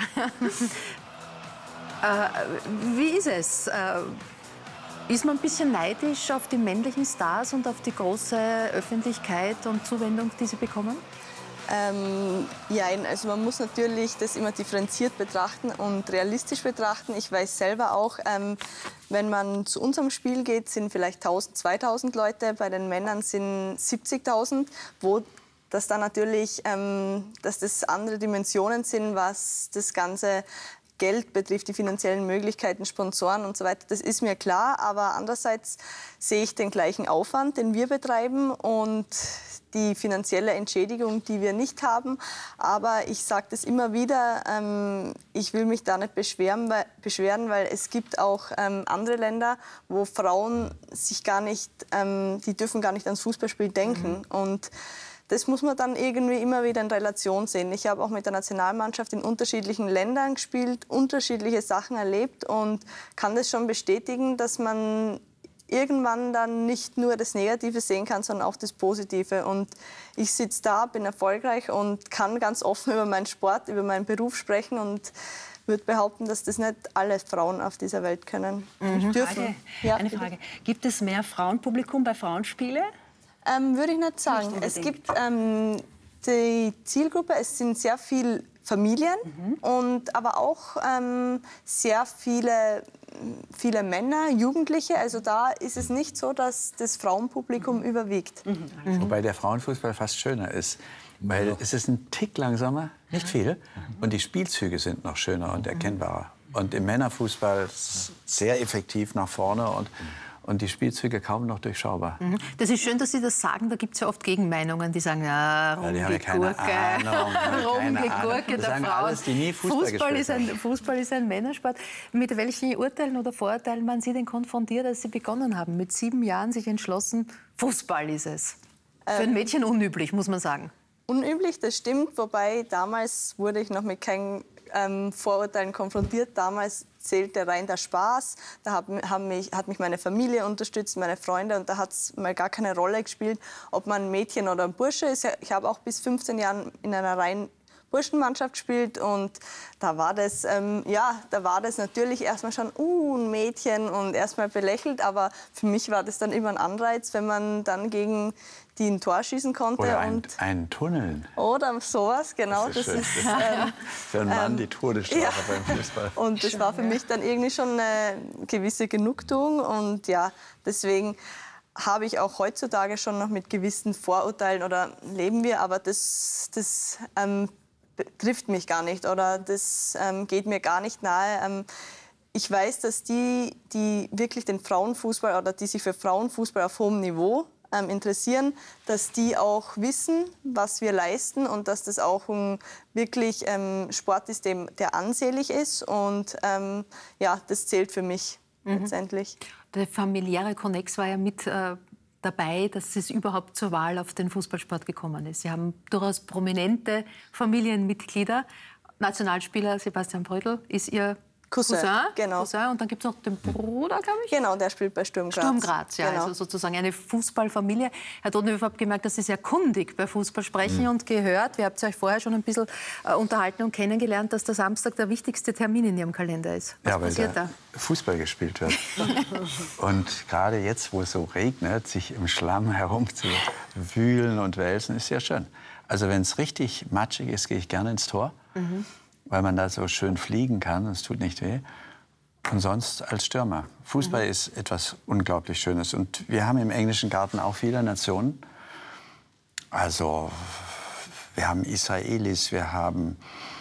äh, wie ist es? Äh, Ist man ein bisschen neidisch auf die männlichen Stars und auf die große Öffentlichkeit und Zuwendung, die sie bekommen? Ähm, ja, also man muss natürlich das immer differenziert betrachten und realistisch betrachten. Ich weiß selber auch, ähm, wenn man zu unserem Spiel geht, sind vielleicht tausend, zweitausend Leute, bei den Männern sind siebzigtausend, wo das dann natürlich, ähm, dass das andere Dimensionen sind, was das ganze Geld betrifft, die finanziellen Möglichkeiten, Sponsoren und so weiter. Das ist mir klar, aber andererseits sehe ich den gleichen Aufwand, den wir betreiben und die finanzielle Entschädigung, die wir nicht haben. Aber ich sage das immer wieder, ähm, ich will mich da nicht beschweren, weil, beschweren, weil es gibt auch ähm, andere Länder, wo Frauen sich gar nicht, ähm, die dürfen gar nicht ans Fußballspiel denken. Mhm. Und das muss man dann irgendwie immer wieder in Relation sehen. Ich habe auch mit der Nationalmannschaft in unterschiedlichen Ländern gespielt, unterschiedliche Sachen erlebt und kann das schon bestätigen, dass man irgendwann dann nicht nur das Negative sehen kann, sondern auch das Positive. Und ich sitze da, bin erfolgreich und kann ganz offen über meinen Sport, über meinen Beruf sprechen und würde behaupten, dass das nicht alle Frauen auf dieser Welt können. Mhm. Dürfen. Frage, ja, eine Frage. Gibt es mehr Frauenpublikum bei Frauenspielen? Ähm, würde ich nicht sagen. Nicht es gibt ähm, die Zielgruppe, es sind sehr viele Familien, mhm. und aber auch ähm, sehr viele, viele Männer, Jugendliche. Also da ist es nicht so, dass das Frauenpublikum mhm. überwiegt. Mhm. Mhm. Wobei der Frauenfußball fast schöner ist. Weil ja. es ist ein Tick langsamer, nicht viel. Und die Spielzüge sind noch schöner und erkennbarer. Und im Männerfußball sehr effektiv nach vorne und Und die Spielzüge kaum noch durchschaubar. Mhm. Das ist schön, dass Sie das sagen. Da gibt es ja oft Gegenmeinungen, die sagen, ja, Rumgegurke, Rumgegurke der Frauen. Alles, die nie Fußball, Fußball, ist ein, Fußball ist ein Männersport. Mit welchen Urteilen oder Vorurteilen waren Sie denn konfrontiert, als Sie begonnen haben? Mit sieben Jahren sich entschlossen, Fußball ist es. Für ein Mädchen unüblich, muss man sagen. Unüblich, das stimmt. Wobei damals wurde ich noch mit keinen ähm, Vorurteilen konfrontiert. Damals zählte rein der Spaß. Da hat, haben mich, hat mich meine Familie unterstützt, meine Freunde. Und da hat es mal gar keine Rolle gespielt, ob man ein Mädchen oder ein Bursche ist. Ich habe auch bis fünfzehn Jahren in einer reinen Burschenmannschaft gespielt. Und da war das, ähm, ja, da war das natürlich erstmal schon uh, ein Mädchen und erstmal belächelt. Aber für mich war das dann immer ein Anreiz, wenn man dann gegen die ein Tor schießen konnte. Oder ein, und ein Tunneln. Oder sowas, genau. Das ist, das schön. ist ähm, für einen Mann ähm, die Todesstrafe ja. beim Fußball. Und das war für mich dann irgendwie schon eine gewisse Genugtuung. Und ja, deswegen habe ich auch heutzutage schon noch mit gewissen Vorurteilen oder leben wir, aber das, das ähm, trifft mich gar nicht oder das ähm, geht mir gar nicht nahe. Ähm, ich weiß, dass die, die wirklich den Frauenfußball oder die sich für Frauenfußball auf hohem Niveau ähm, interessieren, dass die auch wissen, was wir leisten und dass das auch ein wirklich ähm, Sport ist, dem, der ansehlich ist. Und ähm, ja, das zählt für mich mhm. letztendlich. Der familiäre Konnex war ja mit äh, dabei, dass es überhaupt zur Wahl auf den Fußballsport gekommen ist. Sie haben durchaus prominente Familienmitglieder. Nationalspieler Sebastian Brödel ist Ihr Cousin, Cousin, genau. Cousin. Und dann gibt es noch den Bruder, glaube ich. Genau, der spielt bei Sturm Graz. Sturm Graz, ja, genau. also sozusagen eine Fußballfamilie. Herr Doddenhöfer, hat gemerkt, dass Sie sehr kundig bei Fußball sprechen mhm. und gehört. Wir habt euch vorher schon ein bisschen äh, unterhalten und kennengelernt, dass der Samstag der wichtigste Termin in Ihrem Kalender ist. Was ja, weil passiert da, da Fußball gespielt wird. Und gerade jetzt, wo es so regnet, sich im Schlamm herumzuwühlen und wälzen, ist sehr schön. Also wenn es richtig matschig ist, gehe ich gerne ins Tor. Mhm. Weil man da so schön fliegen kann, es tut nicht weh. Und sonst als Stürmer. Fußball mhm. ist etwas unglaublich Schönes. Und wir haben im englischen Garten auch viele Nationen. Also wir haben Israelis, wir haben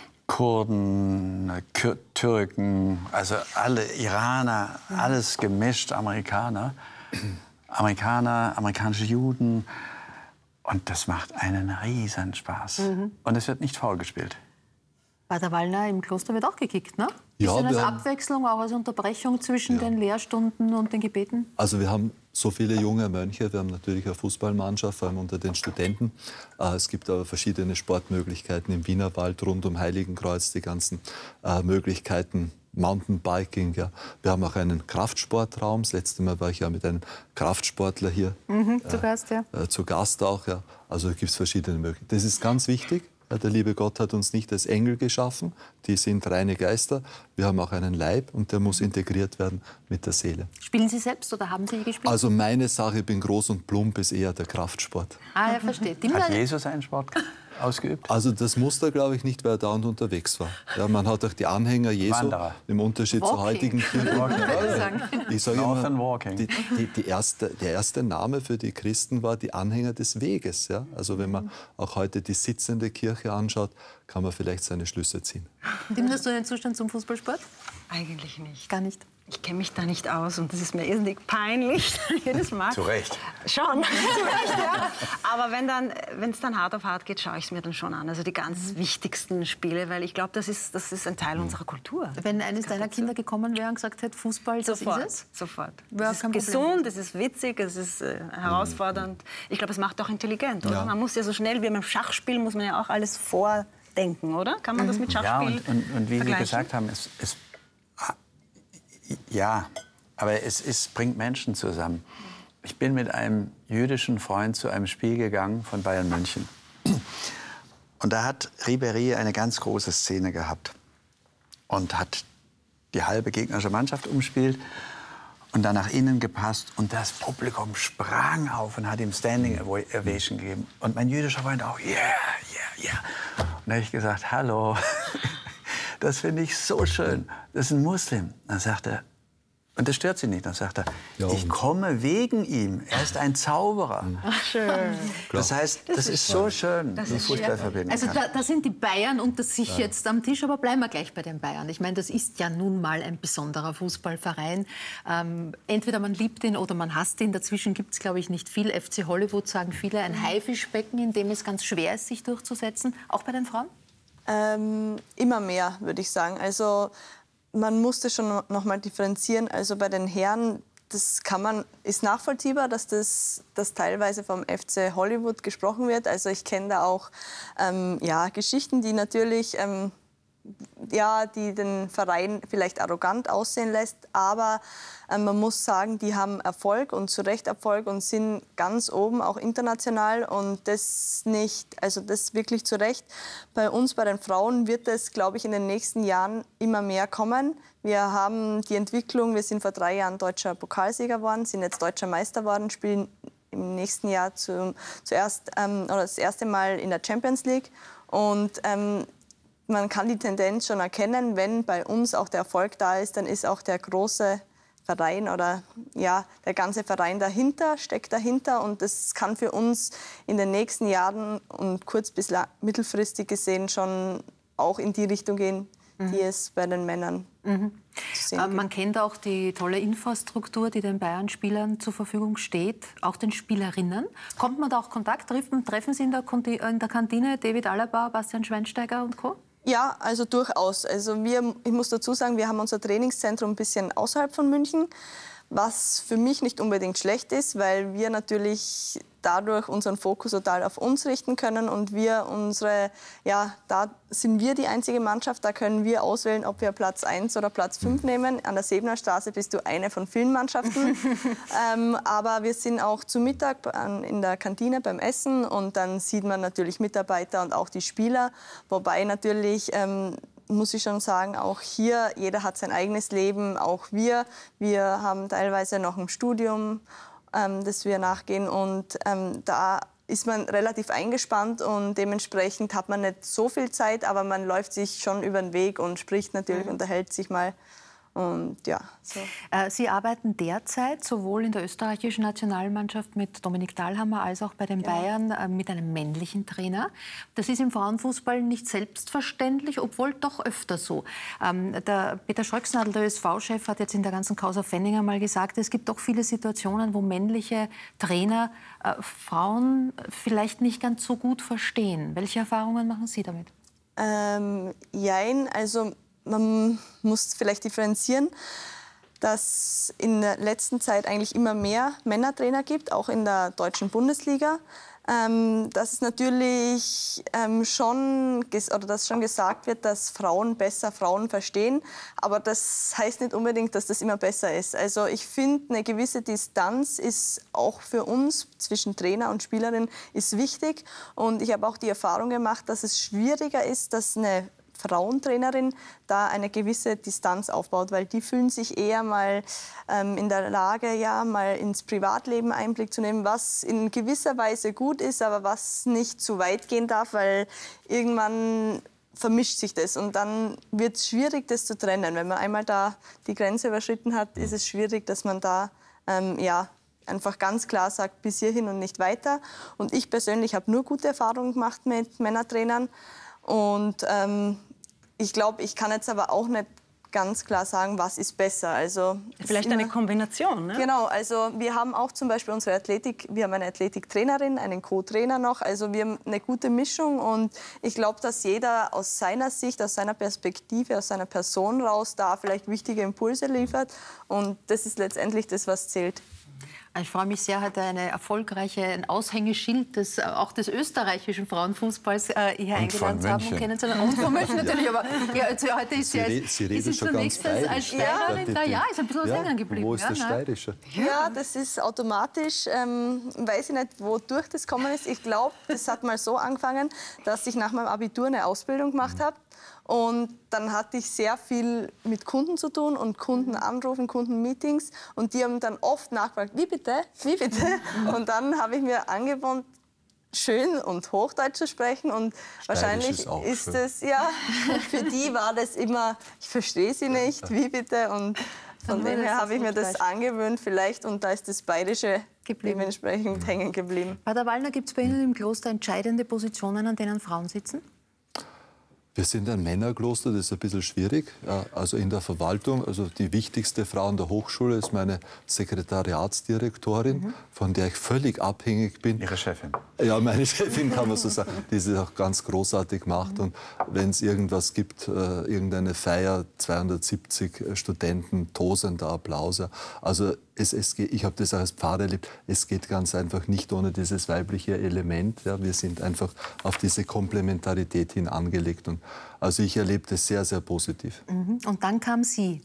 Kurden, Türken, also alle Iraner, mhm. alles gemischt, Amerikaner. Amerikaner, amerikanische Juden. Und das macht einen riesen Spaß. Mhm. Und es wird nicht faul gespielt. Bei der Wallner im Kloster wird auch gekickt, ne? Ja, Bisschen als wir haben, Abwechslung, auch als Unterbrechung zwischen ja. den Lehrstunden und den Gebeten? Also wir haben so viele junge Mönche, wir haben natürlich eine Fußballmannschaft, vor allem unter den Studenten. Es gibt aber verschiedene Sportmöglichkeiten im Wienerwald, rund um Heiligenkreuz, die ganzen äh, Möglichkeiten, Mountainbiking. Ja. Wir haben auch einen Kraftsportraum. Das letzte Mal war ich ja mit einem Kraftsportler hier mhm, zu äh, Gast. Ja. Äh, zu Gast auch. Ja. Also gibt es verschiedene Möglichkeiten. Das ist ganz wichtig. Der liebe Gott hat uns nicht als Engel geschaffen, die sind reine Geister. Wir haben auch einen Leib und der muss integriert werden mit der Seele. Spielen Sie selbst oder haben Sie gespielt? Also meine Sache, ich bin groß und plump, ist eher der Kraftsport. Ah, ja, verstehe. Hat Jesus einen Sport? ausgeübt? Also das Muster glaube ich nicht, weil er dauernd unterwegs war. Ja, man hat auch die Anhänger Jesu, Wanderer. im Unterschied zur heutigen Kirche. Ich sage Northern immer, Walking. die, die, die erste, der erste Name für die Christen war die Anhänger des Weges. Ja? Also wenn man auch heute die sitzende Kirche anschaut, kann man vielleicht seine Schlüsse ziehen. Nimmst hast du einen Zustand zum Fußballsport? Eigentlich nicht. Gar nicht. Ich kenne mich da nicht aus und das ist mir irrsinnig peinlich jedes Mal. Zu Recht. Schon, zu Recht, ja. Aber wenn dann, wenn es dann hart auf hart geht, schaue ich es mir dann schon an. Also die ganz wichtigsten Spiele, weil ich glaube, das ist, das ist ein Teil unserer Kultur. Wenn eines deiner Kinder gekommen wäre und gesagt hätte, Fußball, das Sofort, ist es? sofort. Ja, Es ist kein Problem. gesund, es ist witzig, es ist äh, herausfordernd. Ich glaube, es macht auch intelligent, oder? Ja. Man muss ja so schnell wie beim Schachspiel, muss man ja auch alles vordenken, oder? Kann man das mit Schachspiel Ja, und, und, und wie Sie vergleichen? gesagt haben, es, es, ja, aber es, es bringt Menschen zusammen. Ich bin mit einem jüdischen Freund zu einem Spiel gegangen von Bayern München. Und da hat Ribéry eine ganz große Szene gehabt und hat die halbe gegnerische Mannschaft umspielt und dann nach innen gepasst. Und das Publikum sprang auf und hat ihm Standing Ovation gegeben. Und mein jüdischer Freund auch, yeah, yeah, yeah. Und da habe ich gesagt, hallo, das finde ich so schön. Das ist ein Muslim. Dann sagt er, und das stört sie nicht. Dann sagt er, Ja, ich und? komme wegen ihm. Er ist ein Zauberer. Ach, schön. Das heißt, das, ist so schön, wie Fußball verbinden Also kann. da, da sind die Bayern unter sich jetzt am Tisch, aber bleiben wir gleich bei den Bayern. Ich meine, das ist ja nun mal ein besonderer Fußballverein. Ähm, entweder man liebt ihn oder man hasst ihn. Dazwischen gibt es, glaube ich, nicht viel. F C Hollywood, sagen viele, ein Haifischbecken, in dem es ganz schwer ist, sich durchzusetzen. Auch bei den Frauen? Ähm, immer mehr, würde ich sagen. Also man musste schon noch mal differenzieren. Also bei den Herren, das kann man, ist nachvollziehbar, dass das dass teilweise vom F C Hollywood gesprochen wird. Also ich kenne da auch ähm, ja, Geschichten, die natürlich ähm, ja, die den Verein vielleicht arrogant aussehen lässt. Aber äh, man muss sagen, die haben Erfolg und zu Recht Erfolg und sind ganz oben, auch international. Und das nicht, also das wirklich zu Recht. Bei uns, bei den Frauen, wird es, glaube ich, in den nächsten Jahren immer mehr kommen. Wir haben die Entwicklung, wir sind vor drei Jahren deutscher Pokalsieger geworden, sind jetzt deutscher Meister geworden, spielen im nächsten Jahr zu, zuerst, ähm, oder das erste Mal in der Champions League. Und ähm, man kann die Tendenz schon erkennen, wenn bei uns auch der Erfolg da ist, dann ist auch der große Verein oder ja, der ganze Verein dahinter, steckt dahinter. Und das kann für uns in den nächsten Jahren und kurz- bis mittelfristig gesehen schon auch in die Richtung gehen, mhm. die es bei den Männern mhm. zu sehen äh, gibt. Man kennt auch die tolle Infrastruktur, die den Bayern-Spielern zur Verfügung steht, auch den Spielerinnen. Kommt man da auch Kontakt? Treffen, treffen Sie in der, in der Kantine David Alaba, Bastian Schweinsteiger und Co.? Ja, also durchaus. Also wir, ich muss dazu sagen, wir haben unser Trainingszentrum ein bisschen außerhalb von München, was für mich nicht unbedingt schlecht ist, weil wir natürlich dadurch unseren Fokus total auf uns richten können und wir unsere, ja, da sind wir die einzige Mannschaft, da können wir auswählen, ob wir Platz eins oder Platz fünf nehmen. An der Sebener Straße bist du eine von vielen Mannschaften, ähm, aber wir sind auch zu Mittag in der Kantine beim Essen und dann sieht man natürlich Mitarbeiter und auch die Spieler, wobei natürlich ähm, muss ich schon sagen, auch hier, jeder hat sein eigenes Leben, auch wir. Wir haben teilweise noch ein Studium, ähm, das wir nachgehen und ähm, da ist man relativ eingespannt und dementsprechend hat man nicht so viel Zeit, aber man läuft sich schon über den Weg und spricht natürlich, mhm. unterhält sich mal. Und ja, so. Sie arbeiten derzeit sowohl in der österreichischen Nationalmannschaft mit Dominik Dahlhammer als auch bei den Ja. Bayern äh, mit einem männlichen Trainer. Das ist im Frauenfußball nicht selbstverständlich, obwohl doch öfter so. Ähm, der Peter Schröcksnadel, der Ö S V-Chef, hat jetzt in der ganzen Causa Fenninger mal gesagt, es gibt doch viele Situationen, wo männliche Trainer äh, Frauen vielleicht nicht ganz so gut verstehen. Welche Erfahrungen machen Sie damit? Ähm, jein, also man muss vielleicht differenzieren, dass in der letzten Zeit eigentlich immer mehr Männertrainer gibt, auch in der deutschen Bundesliga. Ähm, dass es natürlich ähm, schon, oder dass schon gesagt wird, dass Frauen besser Frauen verstehen. Aber das heißt nicht unbedingt, dass das immer besser ist. Also ich finde, eine gewisse Distanz ist auch für uns zwischen Trainer und Spielerin ist wichtig. Und ich habe auch die Erfahrung gemacht, dass es schwieriger ist, dass eine Frauentrainerin da eine gewisse Distanz aufbaut, weil die fühlen sich eher mal ähm, in der Lage, ja, mal ins Privatleben Einblick zu nehmen, was in gewisser Weise gut ist, aber was nicht zu weit gehen darf, weil irgendwann vermischt sich das und dann wird es schwierig, das zu trennen. Wenn man einmal da die Grenze überschritten hat, ist es schwierig, dass man da ähm, ja, einfach ganz klar sagt, bis hierhin und nicht weiter. Und ich persönlich habe nur gute Erfahrungen gemacht mit Männertrainern. Und ähm, ich glaube, ich kann jetzt aber auch nicht ganz klar sagen, was ist besser. Also vielleicht eine Kombination, ne? Genau, also wir haben auch zum Beispiel unsere Athletik, wir haben eine Athletiktrainerin, einen Co-Trainer noch, also wir haben eine gute Mischung und ich glaube, dass jeder aus seiner Sicht, aus seiner Perspektive, aus seiner Person raus da vielleicht wichtige Impulse liefert und das ist letztendlich das, was zählt. Ich freue mich sehr, heute eine erfolgreiche, ein Aushängeschild des, auch des österreichischen Frauenfußballs äh, hier und eingeladen zu haben und kennenzulernen. Und von München natürlich, aber ja, also heute ist sie, als, sie redet ist schon zunächst ganz als Steirerin da. Ja, ist ein bisschen was ja, hängen geblieben. Wo ist ja, das ne? Steirische? Ja, das ist automatisch, ähm, weiß ich nicht, wodurch das gekommen ist. Ich glaube, das hat mal so angefangen, dass ich nach meinem Abitur eine Ausbildung gemacht habe. Und dann hatte ich sehr viel mit Kunden zu tun und Kunden anrufen, Kundenmeetings. Und die haben dann oft nachgefragt, wie bitte, wie bitte? Und dann habe ich mir angewöhnt, schön und Hochdeutsch zu sprechen. Und wahrscheinlich ist, ist es, ja, für die war das immer, ich verstehe sie nicht, wie bitte? Und von dem her habe ich mir das angewöhnt vielleicht. Und da ist das Bayerische geblieben. Dementsprechend hängen geblieben. Pater Wallner, gibt es bei Ihnen im Kloster entscheidende Positionen, an denen Frauen sitzen? Wir sind ein Männerkloster, das ist ein bisschen schwierig. Also in der Verwaltung, also die wichtigste Frau an der Hochschule ist meine Sekretariatsdirektorin, mhm. von der ich völlig abhängig bin. Ihre Chefin? Ja, meine Chefin kann man so sagen, die es auch ganz großartig macht. Mhm. Und wenn es irgendwas gibt, äh, irgendeine Feier, zweihundertsiebzig Studenten, tosender Applaus. Also es, es geht, ich habe das auch als Pfarrer erlebt, es geht ganz einfach nicht ohne dieses weibliche Element. Ja. Wir sind einfach auf diese Komplementarität hin angelegt. Und also ich erlebe das sehr, sehr positiv. Mhm. Und dann kam sie.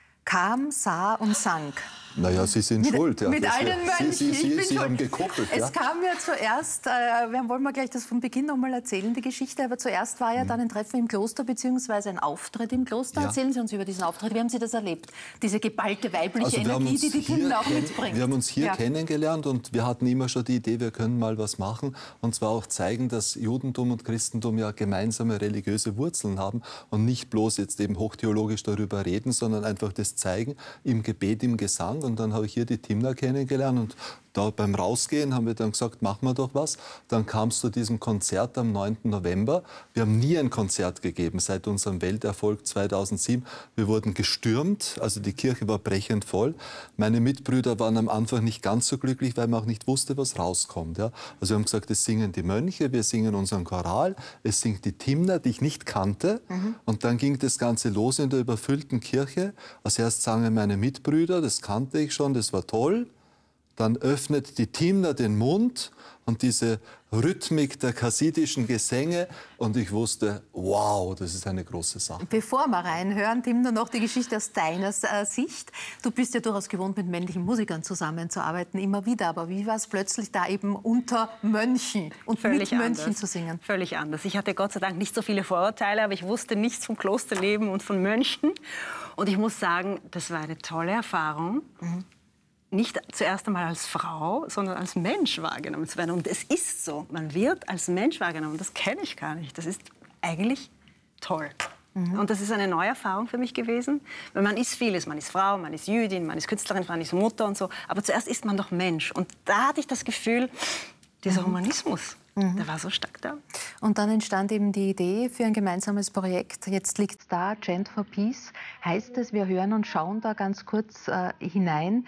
Kam, sah und sang. Naja, Sie sind mit, schuld. Ja. Mit all den Mönchen. Sie, Sie, Sie, ich Sie haben gekoppelt. Es ja. kam ja zuerst, äh, wir wollen wir gleich das von Beginn noch mal erzählen, die Geschichte, aber zuerst war ja dann ein Treffen im Kloster bzw. ein Auftritt im Kloster. Ja. Erzählen Sie uns über diesen Auftritt. Wie haben Sie das erlebt? Diese geballte weibliche also Energie, die die Kinder auch mitbringt. Wir haben uns hier ja. kennengelernt und wir hatten immer schon die Idee, wir können mal was machen. Und zwar auch zeigen, dass Judentum und Christentum ja gemeinsame religiöse Wurzeln haben und nicht bloß jetzt eben hochtheologisch darüber reden, sondern einfach das zeigen im Gebet, im Gesang. Und dann habe ich hier die Timna kennengelernt und da beim Rausgehen haben wir dann gesagt, machen wir doch was. Dann kam es zu diesem Konzert am neunten November. Wir haben nie ein Konzert gegeben seit unserem Welterfolg zweitausendsieben. Wir wurden gestürmt, also die Kirche war brechend voll. Meine Mitbrüder waren am Anfang nicht ganz so glücklich, weil man auch nicht wusste, was rauskommt. Ja. Also wir haben gesagt, es singen die Mönche, wir singen unseren Choral, es singt die Timna, die ich nicht kannte. Mhm. Und dann ging das Ganze los in der überfüllten Kirche. Als erst sangen meine Mitbrüder, das kannte ich schon, das war toll. Dann öffnet die Timna den Mund und diese Rhythmik der chassidischen Gesänge. Und ich wusste, wow, das ist eine große Sache. Bevor wir reinhören, Timna, noch die Geschichte aus deiner äh, Sicht. Du bist ja durchaus gewohnt, mit männlichen Musikern zusammenzuarbeiten, immer wieder. Aber wie war es plötzlich da eben unter Mönchen und Völlig mit anders. Mönchen zu singen? Völlig anders. Ich hatte Gott sei Dank nicht so viele Vorurteile, aber ich wusste nichts vom Klosterleben und von Mönchen. Und ich muss sagen, das war eine tolle Erfahrung. Mhm. Nicht zuerst einmal als Frau, sondern als Mensch wahrgenommen zu werden. Und es ist so, man wird als Mensch wahrgenommen. Das kenne ich gar nicht. Das ist eigentlich toll. Mhm. Und das ist eine neue Erfahrung für mich gewesen. Weil man ist vieles. Man ist Frau, man ist Jüdin, man ist Künstlerin, man ist Mutter und so. Aber zuerst ist man doch Mensch. Und da hatte ich das Gefühl, dieser Humanismus, mhm. der war so stark da. Und dann entstand eben die Idee für ein gemeinsames Projekt. Jetzt liegt es da, Chant for Peace heißt es. Wir hören und schauen da ganz kurz äh, hinein.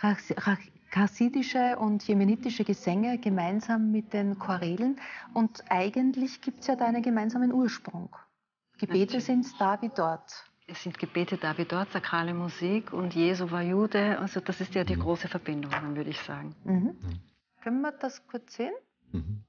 Chassidische und jemenitische Gesänge gemeinsam mit den Chorälen. Und eigentlich gibt es ja da einen gemeinsamen Ursprung. Gebete sind da wie dort. Es sind Gebete da wie dort, sakrale Musik und Jesu war Jude. Also das ist ja die große Verbindung, dann würde ich sagen. Mhm. Mhm. Können wir das kurz sehen? Mhm.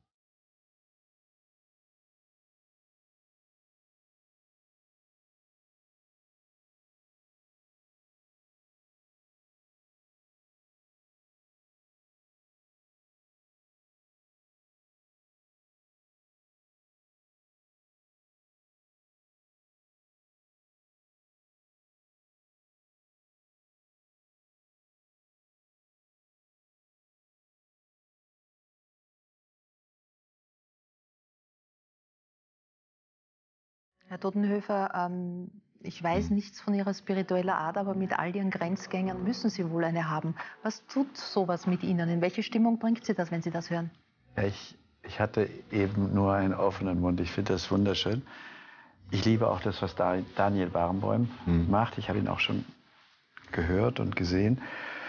Herr Todenhöfer, ähm, ich weiß nichts von Ihrer spirituellen Art, aber mit all Ihren Grenzgängern müssen Sie wohl eine haben. Was tut sowas mit Ihnen? In welche Stimmung bringt Sie das, wenn Sie das hören? Ja, ich, ich hatte eben nur einen offenen Mund. Ich finde das wunderschön. Ich liebe auch das, was Daniel Barenboim mhm. macht. Ich habe ihn auch schon gehört und gesehen.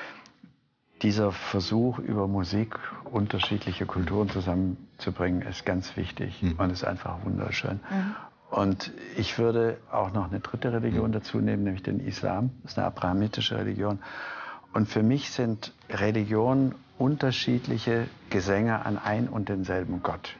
Dieser Versuch, über Musik unterschiedliche Kulturen zusammenzubringen, ist ganz wichtig mhm. und ist einfach wunderschön. Mhm. Und ich würde auch noch eine dritte Religion dazu nehmen, nämlich den Islam. Das ist eine abrahamitische Religion. Und für mich sind Religionen unterschiedliche Gesänge an ein und denselben Gott.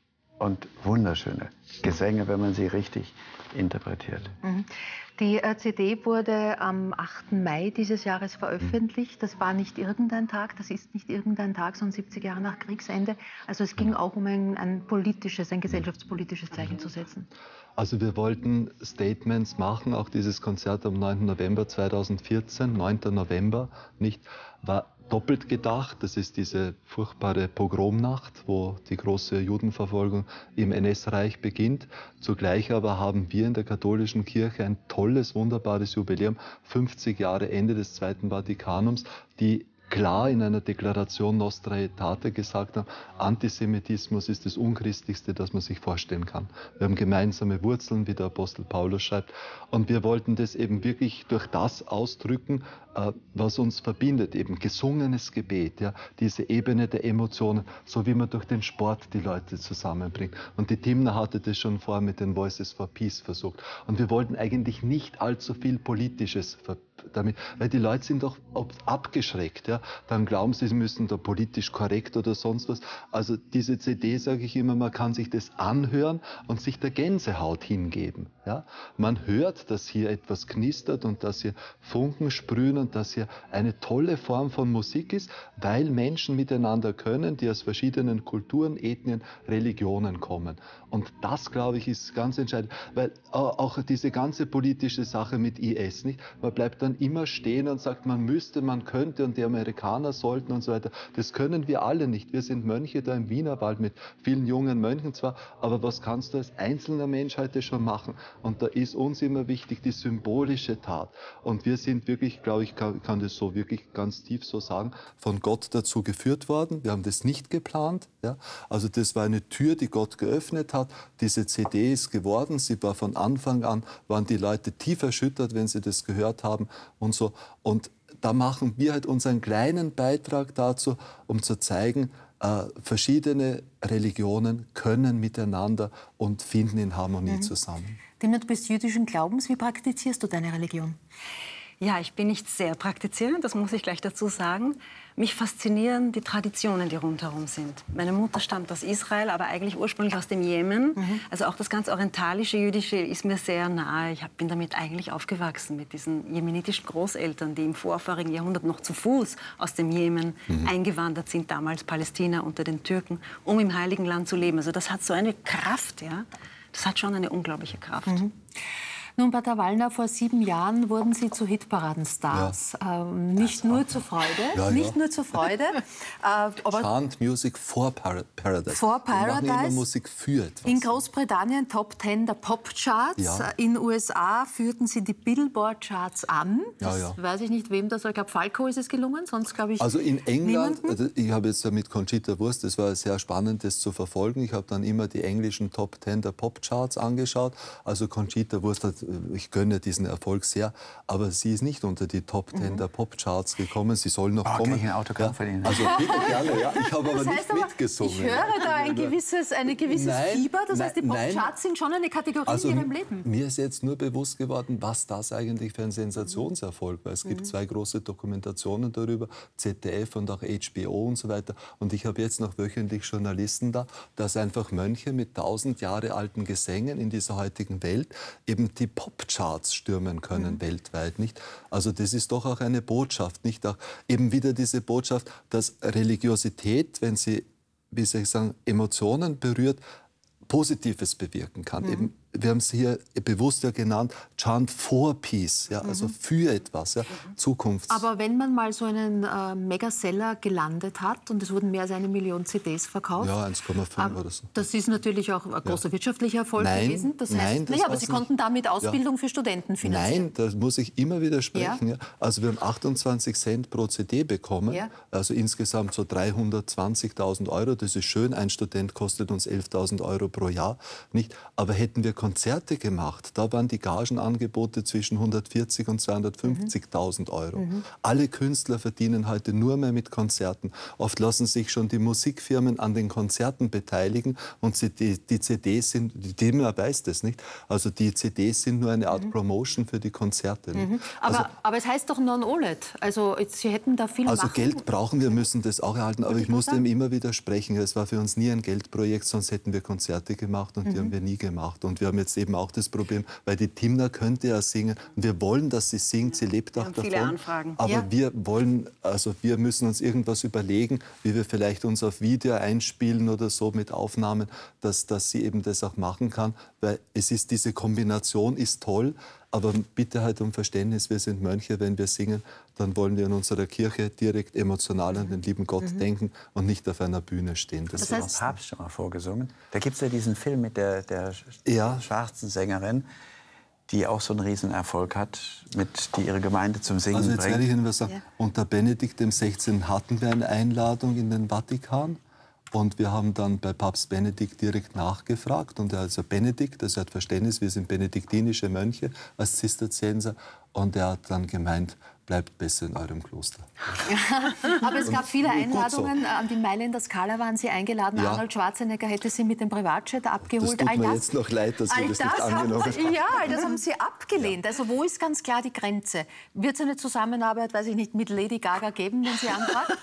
Und wunderschöne Gesänge, wenn man sie richtig interpretiert. Mhm. Die C D wurde am achten Mai dieses Jahres veröffentlicht. Das war nicht irgendein Tag, das ist nicht irgendein Tag, sondern siebzig Jahre nach Kriegsende. Also es ging auch um ein, ein politisches, ein gesellschaftspolitisches Zeichen zu setzen. Also wir wollten Statements machen, auch dieses Konzert am neunten November zweitausendvierzehn, neunten November, nicht, war doppelt gedacht. Das ist diese furchtbare Pogromnacht, wo die große Judenverfolgung im N S-Reich beginnt. Zugleich aber haben wir in der katholischen Kirche ein tolles, wunderbares Jubiläum, fünfzig Jahre Ende des Zweiten Vatikanums, die klar in einer Deklaration Nostra Aetate gesagt haben, Antisemitismus ist das Unchristlichste, das man sich vorstellen kann. Wir haben gemeinsame Wurzeln, wie der Apostel Paulus schreibt. Und wir wollten das eben wirklich durch das ausdrücken, was uns verbindet, eben gesungenes Gebet, ja, diese Ebene der Emotionen, so wie man durch den Sport die Leute zusammenbringt. Und die Timna hatte das schon vorher mit den Voices for Peace versucht. Und wir wollten eigentlich nicht allzu viel Politisches damit, weil die Leute sind doch abgeschreckt, ja. Dann glauben sie, sie müssen da politisch korrekt oder sonst was. Also diese C D, sage ich immer, man kann sich das anhören und sich der Gänsehaut hingeben, ja. Man hört, dass hier etwas knistert und dass hier Funken sprühen und dass hier eine tolle Form von Musik ist, weil Menschen miteinander können, die aus verschiedenen Kulturen, Ethnien, Religionen kommen. Und das, glaube ich, ist ganz entscheidend, weil auch diese ganze politische Sache mit I S, nicht? Man bleibt dann immer stehen und sagt, man müsste, man könnte und die Amerikaner sollten und so weiter. Das können wir alle nicht. Wir sind Mönche da im Wienerwald mit vielen jungen Mönchen zwar, aber was kannst du als einzelner Mensch heute schon machen? Und da ist uns immer wichtig die symbolische Tat. Und wir sind wirklich, glaube ich, kann, kann das so wirklich ganz tief so sagen, von Gott dazu geführt worden. Wir haben das nicht geplant. Ja? Also das war eine Tür, die Gott geöffnet hat. Diese C D ist geworden. Sie war von Anfang an, waren die Leute tief erschüttert, wenn sie das gehört haben und so. Und da machen wir halt unseren kleinen Beitrag dazu, um zu zeigen, äh, verschiedene Religionen können miteinander und finden in Harmonie mhm. zusammen. Timna, du bist jüdischen Glaubens. Wie praktizierst du deine Religion? Ja, ich bin nicht sehr praktizierend, das muss ich gleich dazu sagen. Mich faszinieren die Traditionen, die rundherum sind. Meine Mutter stammt aus Israel, aber eigentlich ursprünglich aus dem Jemen. Mhm. Also auch das ganz orientalische Jüdische ist mir sehr nahe. Ich bin damit eigentlich aufgewachsen, mit diesen jemenitischen Großeltern, die im vorvorigen Jahrhundert noch zu Fuß aus dem Jemen mhm. eingewandert sind, damals Palästina unter den Türken, um im Heiligen Land zu leben. Also das hat so eine Kraft, ja. Das hat schon eine unglaubliche Kraft. Mhm. Nun, Bata Wallner, vor sieben Jahren wurden Sie zu Hitparadenstars. Ja. Ähm, nicht nur zur Freude, ja, nicht ja. nur zur Freude. äh, aber Chant Music for Par Paradise. For Paradise. Wir machen immer Musik für etwas. In Großbritannien Top Ten der Popcharts. Ja. In den U S A führten Sie die Billboard-Charts an. Das ja, ja. weiß ich nicht, wem das war. Ich glaube, Falco ist es gelungen, sonst glaube ich Also in England, also ich habe jetzt mit Conchita Wurst, das war sehr spannend, das zu verfolgen. Ich habe dann immer die englischen Top Ten der Popcharts angeschaut. Also Conchita Wurst hat Ich gönne diesen Erfolg sehr, aber sie ist nicht unter die Top Ten mhm. der Popcharts gekommen. Sie soll noch oh, kommen. Kann ich ein Autogramm ja, von Ihnen? Also bitte gerne, ja. Ich habe aber das heißt nicht aber, mitgesungen. Ich höre da ein gewisses, eine gewisses nein, Fieber. Das nein, heißt, die Popcharts sind schon eine Kategorie also in Ihrem Leben. Mir ist jetzt nur bewusst geworden, was das eigentlich für ein Sensationserfolg war. Es gibt mhm. zwei große Dokumentationen darüber, Z D F und auch H B O und so weiter. Und ich habe jetzt noch wöchentlich Journalisten da, dass einfach Mönche mit tausend Jahre alten Gesängen in dieser heutigen Welt eben die Popcharts stürmen können mhm. weltweit, nicht? Also das ist doch auch eine Botschaft, nicht? Auch eben wieder diese Botschaft, dass Religiosität, wenn sie, wie soll ich sagen, Emotionen berührt, Positives bewirken kann. Mhm. Eben wir haben es hier bewusst ja genannt, Chant for Peace, ja, also für etwas, ja, Zukunft. Aber wenn man mal so einen äh, Megaseller gelandet hat und es wurden mehr als eine Million C Ds verkauft. Ja, eins Komma fünf oder so. Das ist natürlich auch ein großer ja. wirtschaftlicher Erfolg nein, gewesen. Das heißt, nein, das naja, aber Sie konnten damit Ausbildung ja. für Studenten finanzieren. Nein, da muss ich immer widersprechen. Ja. Ja. Also wir haben achtundzwanzig Cent pro C D bekommen, ja. also insgesamt so dreihundertzwanzigtausend Euro. Das ist schön, ein Student kostet uns elftausend Euro pro Jahr. Nicht? Aber hätten wir Konzerte gemacht, da waren die Gagenangebote zwischen hundertvierzig und zweihundertfünfzigtausend Euro. Mhm. Alle Künstler verdienen heute nur mehr mit Konzerten. Oft lassen sich schon die Musikfirmen an den Konzerten beteiligen und die, die C Ds sind, die Thema weiß das nicht, also die C Ds sind nur eine Art mhm. Promotion für die Konzerte. Mhm. Aber, also, aber es heißt doch Non-O L E D, also jetzt, Sie hätten da viel Also machen. Geld brauchen wir, müssen das auch erhalten, aber ich muss dem immer widersprechen. Es war für uns nie ein Geldprojekt, sonst hätten wir Konzerte gemacht und mhm. die haben wir nie gemacht. Und wir haben jetzt eben auch das Problem, weil die Timna könnte ja singen und wir wollen, dass sie singt, sie lebt auch davon. Viele Anfragen. Aber ja. wir wollen, also wir müssen uns irgendwas überlegen, wie wir vielleicht uns auf Video einspielen oder so mit Aufnahmen, dass, dass sie eben das auch machen kann, weil es ist, diese Kombination ist toll, aber bitte halt um Verständnis, wir sind Mönche, wenn wir singen, dann wollen wir in unserer Kirche direkt emotional an den lieben Gott mhm. denken und nicht auf einer Bühne stehen. Das, das heißt, ist Papst schon mal vorgesungen. Da gibt es ja diesen Film mit der, der ja. schwarzen Sängerin, die auch so einen Riesenerfolg hat, mit, die ihre Gemeinde zum Singen bringt. Also jetzt werde ich Ihnen was sagen. Ja. Unter Benedikt dem Sechzehnten hatten wir eine Einladung in den Vatikan. Und wir haben dann bei Papst Benedikt direkt nachgefragt. Und er also Benedikt, also er hat Verständnis, wir sind benediktinische Mönche als Zisterzienser. Und er hat dann gemeint, bleibt besser in eurem Kloster. Ja, aber es gab viele Einladungen. So. An die Mailänder Skala waren Sie eingeladen. Ja. Arnold Schwarzenegger hätte Sie mit dem Privatjet abgeholt. Das tut all mir das, jetzt noch leid, dass wir das, das nicht angenommen haben. Ja, das haben Sie abgelehnt. Ja. Also wo ist ganz klar die Grenze? Wird es eine Zusammenarbeit, weiß ich nicht, mit Lady Gaga geben, wenn Sie anfragen?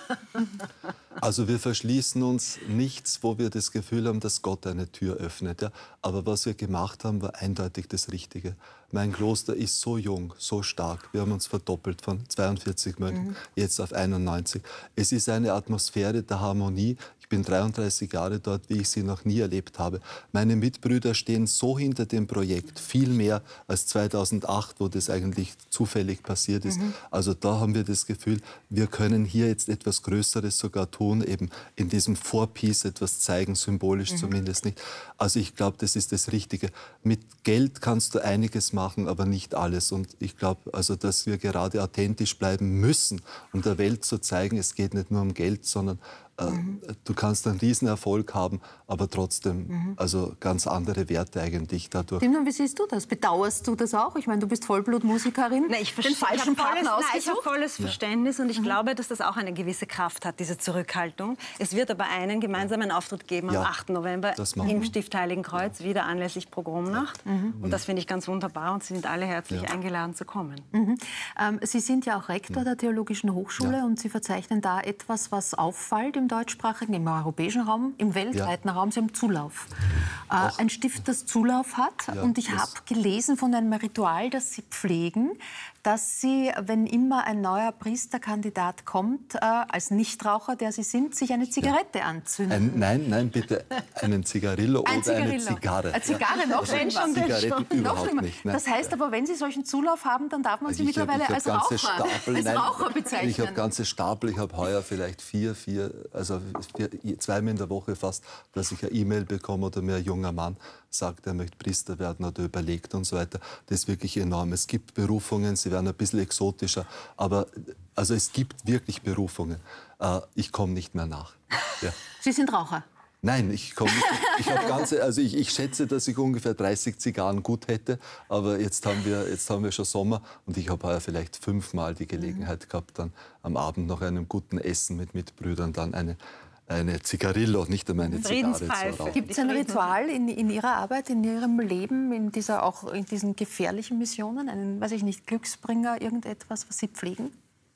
Also wir verschließen uns nichts, wo wir das Gefühl haben, dass Gott eine Tür öffnet. Ja? Aber was wir gemacht haben, war eindeutig das Richtige. Mein Kloster ist so jung, so stark. Wir haben uns verdoppelt von zweiundvierzig Mönchen mhm. jetzt auf einundneunzig. Es ist eine Atmosphäre der Harmonie. Ich bin dreiunddreißig Jahre dort, wie ich sie noch nie erlebt habe. Meine Mitbrüder stehen so hinter dem Projekt, viel mehr als zweitausendacht, wo das eigentlich zufällig passiert ist. Mhm. Also da haben wir das Gefühl, wir können hier jetzt etwas Größeres sogar tun, eben in diesem For-Peace etwas zeigen, symbolisch mhm. zumindest nicht. Also ich glaube, das ist das Richtige. Mit Geld kannst du einiges machen, aber nicht alles. Und ich glaube, also, dass wir gerade authentisch bleiben müssen, um der Welt zu zeigen, es geht nicht nur um Geld, sondern Mhm. du kannst einen Riesenerfolg haben, aber trotzdem mhm. also ganz andere Werte eigentlich dadurch. Timna, wie siehst du das? Bedauerst du das auch? Ich meine, du bist Vollblutmusikerin. Na, ich den falschen Partner ausgesucht. Ich habe volles Verständnis ja. und ich mhm. glaube, dass das auch eine gewisse Kraft hat, diese Zurückhaltung. Es wird aber einen gemeinsamen Auftritt geben am ja, achten November im Stift Heiligenkreuz, ja. wieder anlässlich Pogromnacht. Mhm. Und das finde ich ganz wunderbar und Sie sind alle herzlich ja. eingeladen zu kommen. Mhm. Ähm, Sie sind ja auch Rektor ja. der Theologischen Hochschule ja. und Sie verzeichnen da etwas, was auffällt im deutschsprachigen, im europäischen Raum, im weltweiten ja. Raum. Sie haben Zulauf. Äh, ein Stift, das Zulauf hat. Ja, und ich habe gelesen von einem Ritual, das Sie pflegen, dass Sie, wenn immer ein neuer Priesterkandidat kommt, äh, als Nichtraucher, der Sie sind, sich eine Zigarette ja. anzünden. Ein, nein, nein, bitte einen Zigarillo ein oder Zigarillo. eine Zigarre. Eine Zigarre, ja. noch also schlimmer. Zigaretten überhaupt noch nicht. Nein. Das heißt aber, wenn Sie solchen Zulauf haben, dann darf man also Sie mittlerweile hab, als, Raucher, Stapel, als nein, Raucher bezeichnen. Ich habe ganze Stapel. Ich habe heuer vielleicht vier, vier, also vier, zweimal in der Woche fast, dass ich eine E-Mail bekomme oder mir ein junger Mann sagt, er möchte Priester werden oder überlegt und so weiter. Das ist wirklich enorm. Es gibt Berufungen, sie werden ein bisschen exotischer, aber also es gibt wirklich Berufungen. Äh, ich komme nicht mehr nach. Ja. Sie sind Raucher? Nein, ich komme nicht. Ich, habe ganze, also ich, ich schätze, dass ich ungefähr dreißig Zigarren gut hätte, aber jetzt haben wir, jetzt haben wir schon Sommer und ich habe heuer vielleicht fünfmal die Gelegenheit gehabt, dann am Abend nach einem guten Essen mit Mitbrüdern dann eine eine Zigarillo, nicht einmal eine Zigarre zu rauchen. Gibt es ein Ritual in, in Ihrer Arbeit, in Ihrem Leben, in dieser, auch in diesen gefährlichen Missionen, einen, weiß ich nicht, Glücksbringer, irgendetwas, was Sie pflegen?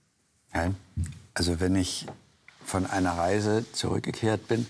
Nein. Also wenn ich von einer Reise zurückgekehrt bin,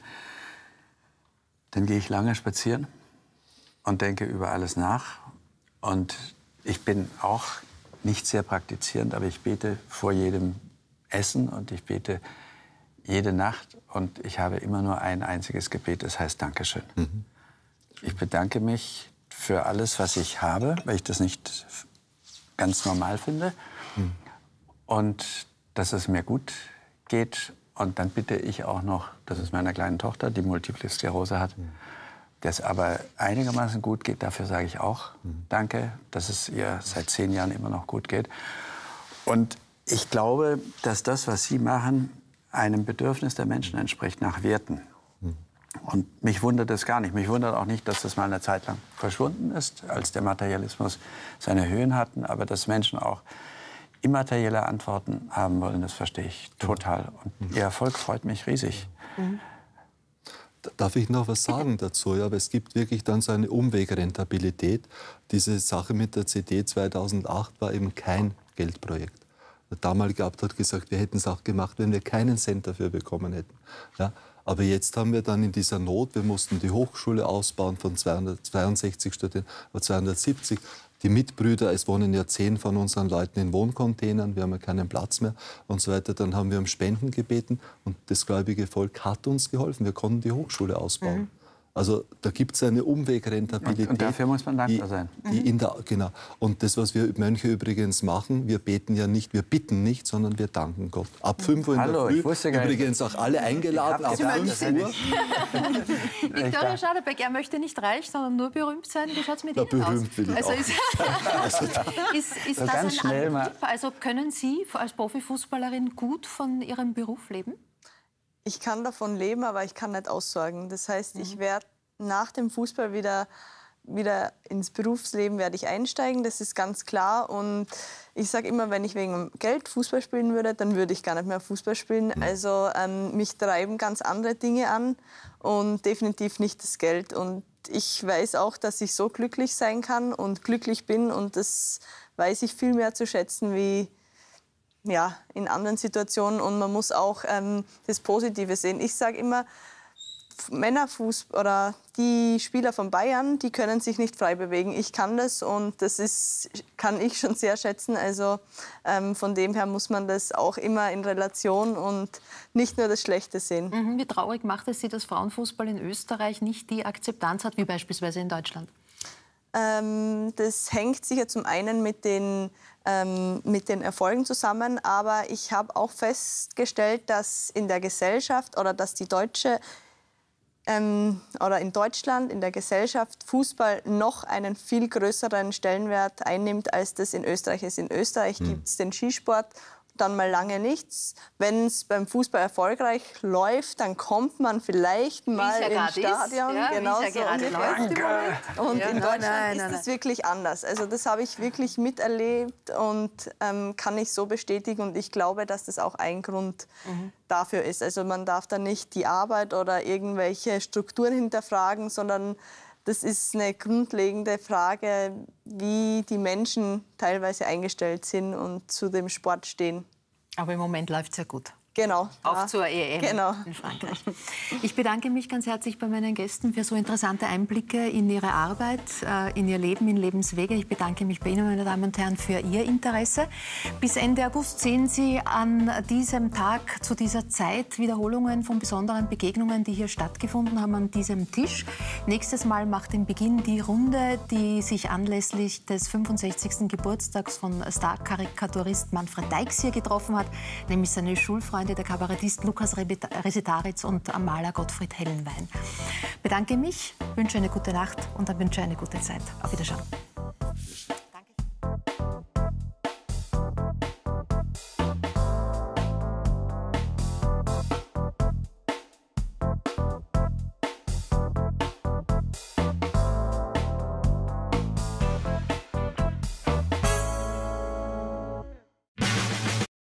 dann gehe ich lange spazieren und denke über alles nach. Und ich bin auch nicht sehr praktizierend, aber ich bete vor jedem Essen und ich bete jede Nacht und ich habe immer nur ein einziges Gebet, das heißt Dankeschön. Mhm. Ich bedanke mich für alles, was ich habe, weil ich das nicht ganz normal finde. Hm. Und dass es mir gut geht. Und dann bitte ich auch noch, dass es meiner kleinen Tochter, die Multiple Sklerose hat, hm. das aber einigermaßen gut geht. Dafür sage ich auch hm. danke, dass es ihr seit zehn Jahren immer noch gut geht. Und ich glaube, dass das, was Sie machen, einem Bedürfnis der Menschen entspricht, nach Werten. Und mich wundert es gar nicht. Mich wundert auch nicht, dass das mal eine Zeit lang verschwunden ist, als der Materialismus seine Höhen hatten. Aber dass Menschen auch immaterielle Antworten haben wollen, das verstehe ich total. Und Ihr Erfolg freut mich riesig. Mhm. Darf ich noch was sagen dazu? Ja, aber es gibt wirklich dann so eine Umwegrentabilität. Diese Sache mit der C D zweitausendacht war eben kein Geldprojekt. Der damalige Abt hat gesagt, wir hätten es auch gemacht, wenn wir keinen Cent dafür bekommen hätten. Ja, aber jetzt haben wir dann in dieser Not, wir mussten die Hochschule ausbauen von zweihundertzweiundsechzig Studenten auf zweihundertsiebzig. Die Mitbrüder, es wohnen ja zehn von unseren Leuten in Wohncontainern, wir haben ja keinen Platz mehr und so weiter. Dann haben wir um Spenden gebeten und das gläubige Volk hat uns geholfen. Wir konnten die Hochschule ausbauen. Mhm. Also da gibt es eine Umwegrentabilität. Und, und dafür muss man dankbar sein. Die, die in der, genau. Und das, was wir Mönche übrigens machen, wir beten ja nicht, wir bitten nicht, sondern wir danken Gott. Ab fünf Uhr in Hallo, der Früh, ich gar übrigens auch alle eingeladen, ab fünf Uhr. Viktoria Schaderbeck, er möchte nicht reich, sondern nur berühmt sein. Wie schaut es mit Na, Ihnen berühmt aus? will ich Also auch. ist, ist, ist So das ganz ein schnell mal- Antrieb? Also können Sie als Profifußballerin gut von Ihrem Beruf leben? Ich kann davon leben, aber ich kann nicht aussorgen. Das heißt, mhm. ich werde nach dem Fußball wieder, wieder ins Berufsleben werde ich einsteigen, das ist ganz klar. Und ich sage immer, wenn ich wegen Geld Fußball spielen würde, dann würde ich gar nicht mehr Fußball spielen. Mhm. Also ähm, mich treiben ganz andere Dinge an und definitiv nicht das Geld. Und ich weiß auch, dass ich so glücklich sein kann und glücklich bin. Und das weiß ich viel mehr zu schätzen wie ja, in anderen Situationen. Und man muss auch ähm, das Positive sehen. Ich sage immer, Männerfußball oder die Spieler von Bayern, die können sich nicht frei bewegen. Ich kann das und das ist, kann ich schon sehr schätzen. Also ähm, von dem her muss man das auch immer in Relation und nicht nur das Schlechte sehen. Mhm, wie traurig macht es Sie, dass Frauenfußball in Österreich nicht die Akzeptanz hat, wie beispielsweise in Deutschland? Ähm, das hängt sicher zum einen mit den, ähm, mit den Erfolgen zusammen, aber ich habe auch festgestellt, dass in der Gesellschaft oder dass die deutsche Ähm, oder in Deutschland, in der Gesellschaft, Fußball noch einen viel größeren Stellenwert einnimmt, als das in Österreich ist. In Österreich mhm. gibt es den Skisport, dann mal lange nichts. Wenn es beim Fußball erfolgreich läuft, dann kommt man vielleicht mal ja ins Stadion. Ja, genau ja so ungefähr. Und ja, in Deutschland nein, nein, ist nein. es wirklich anders. Also das habe ich wirklich miterlebt und ähm, kann ich so bestätigen. Und ich glaube, dass das auch ein Grund mhm. dafür ist. Also man darf da nicht die Arbeit oder irgendwelche Strukturen hinterfragen, sondern das ist eine grundlegende Frage, wie die Menschen teilweise eingestellt sind und zu dem Sport stehen. Aber im Moment läuft es ja gut. Genau. Auf ja. zur E M genau. in Frankreich. Ich bedanke mich ganz herzlich bei meinen Gästen für so interessante Einblicke in ihre Arbeit, in ihr Leben, in Lebenswege. Ich bedanke mich bei Ihnen, meine Damen und Herren, für Ihr Interesse. Bis Ende August sehen Sie an diesem Tag, zu dieser Zeit, Wiederholungen von besonderen Begegnungen, die hier stattgefunden haben an diesem Tisch. Nächstes Mal macht den Beginn die Runde, die sich anlässlich des fünfundsechzigsten Geburtstags von Star-Karikaturist Manfred Deix hier getroffen hat, nämlich seine Schulfreunde, der Kabarettist Lukas Resetaritz und am Maler Gottfried Hellenwein. Ich bedanke mich, wünsche eine gute Nacht und dann wünsche eine gute Zeit. Auf Wiedersehen.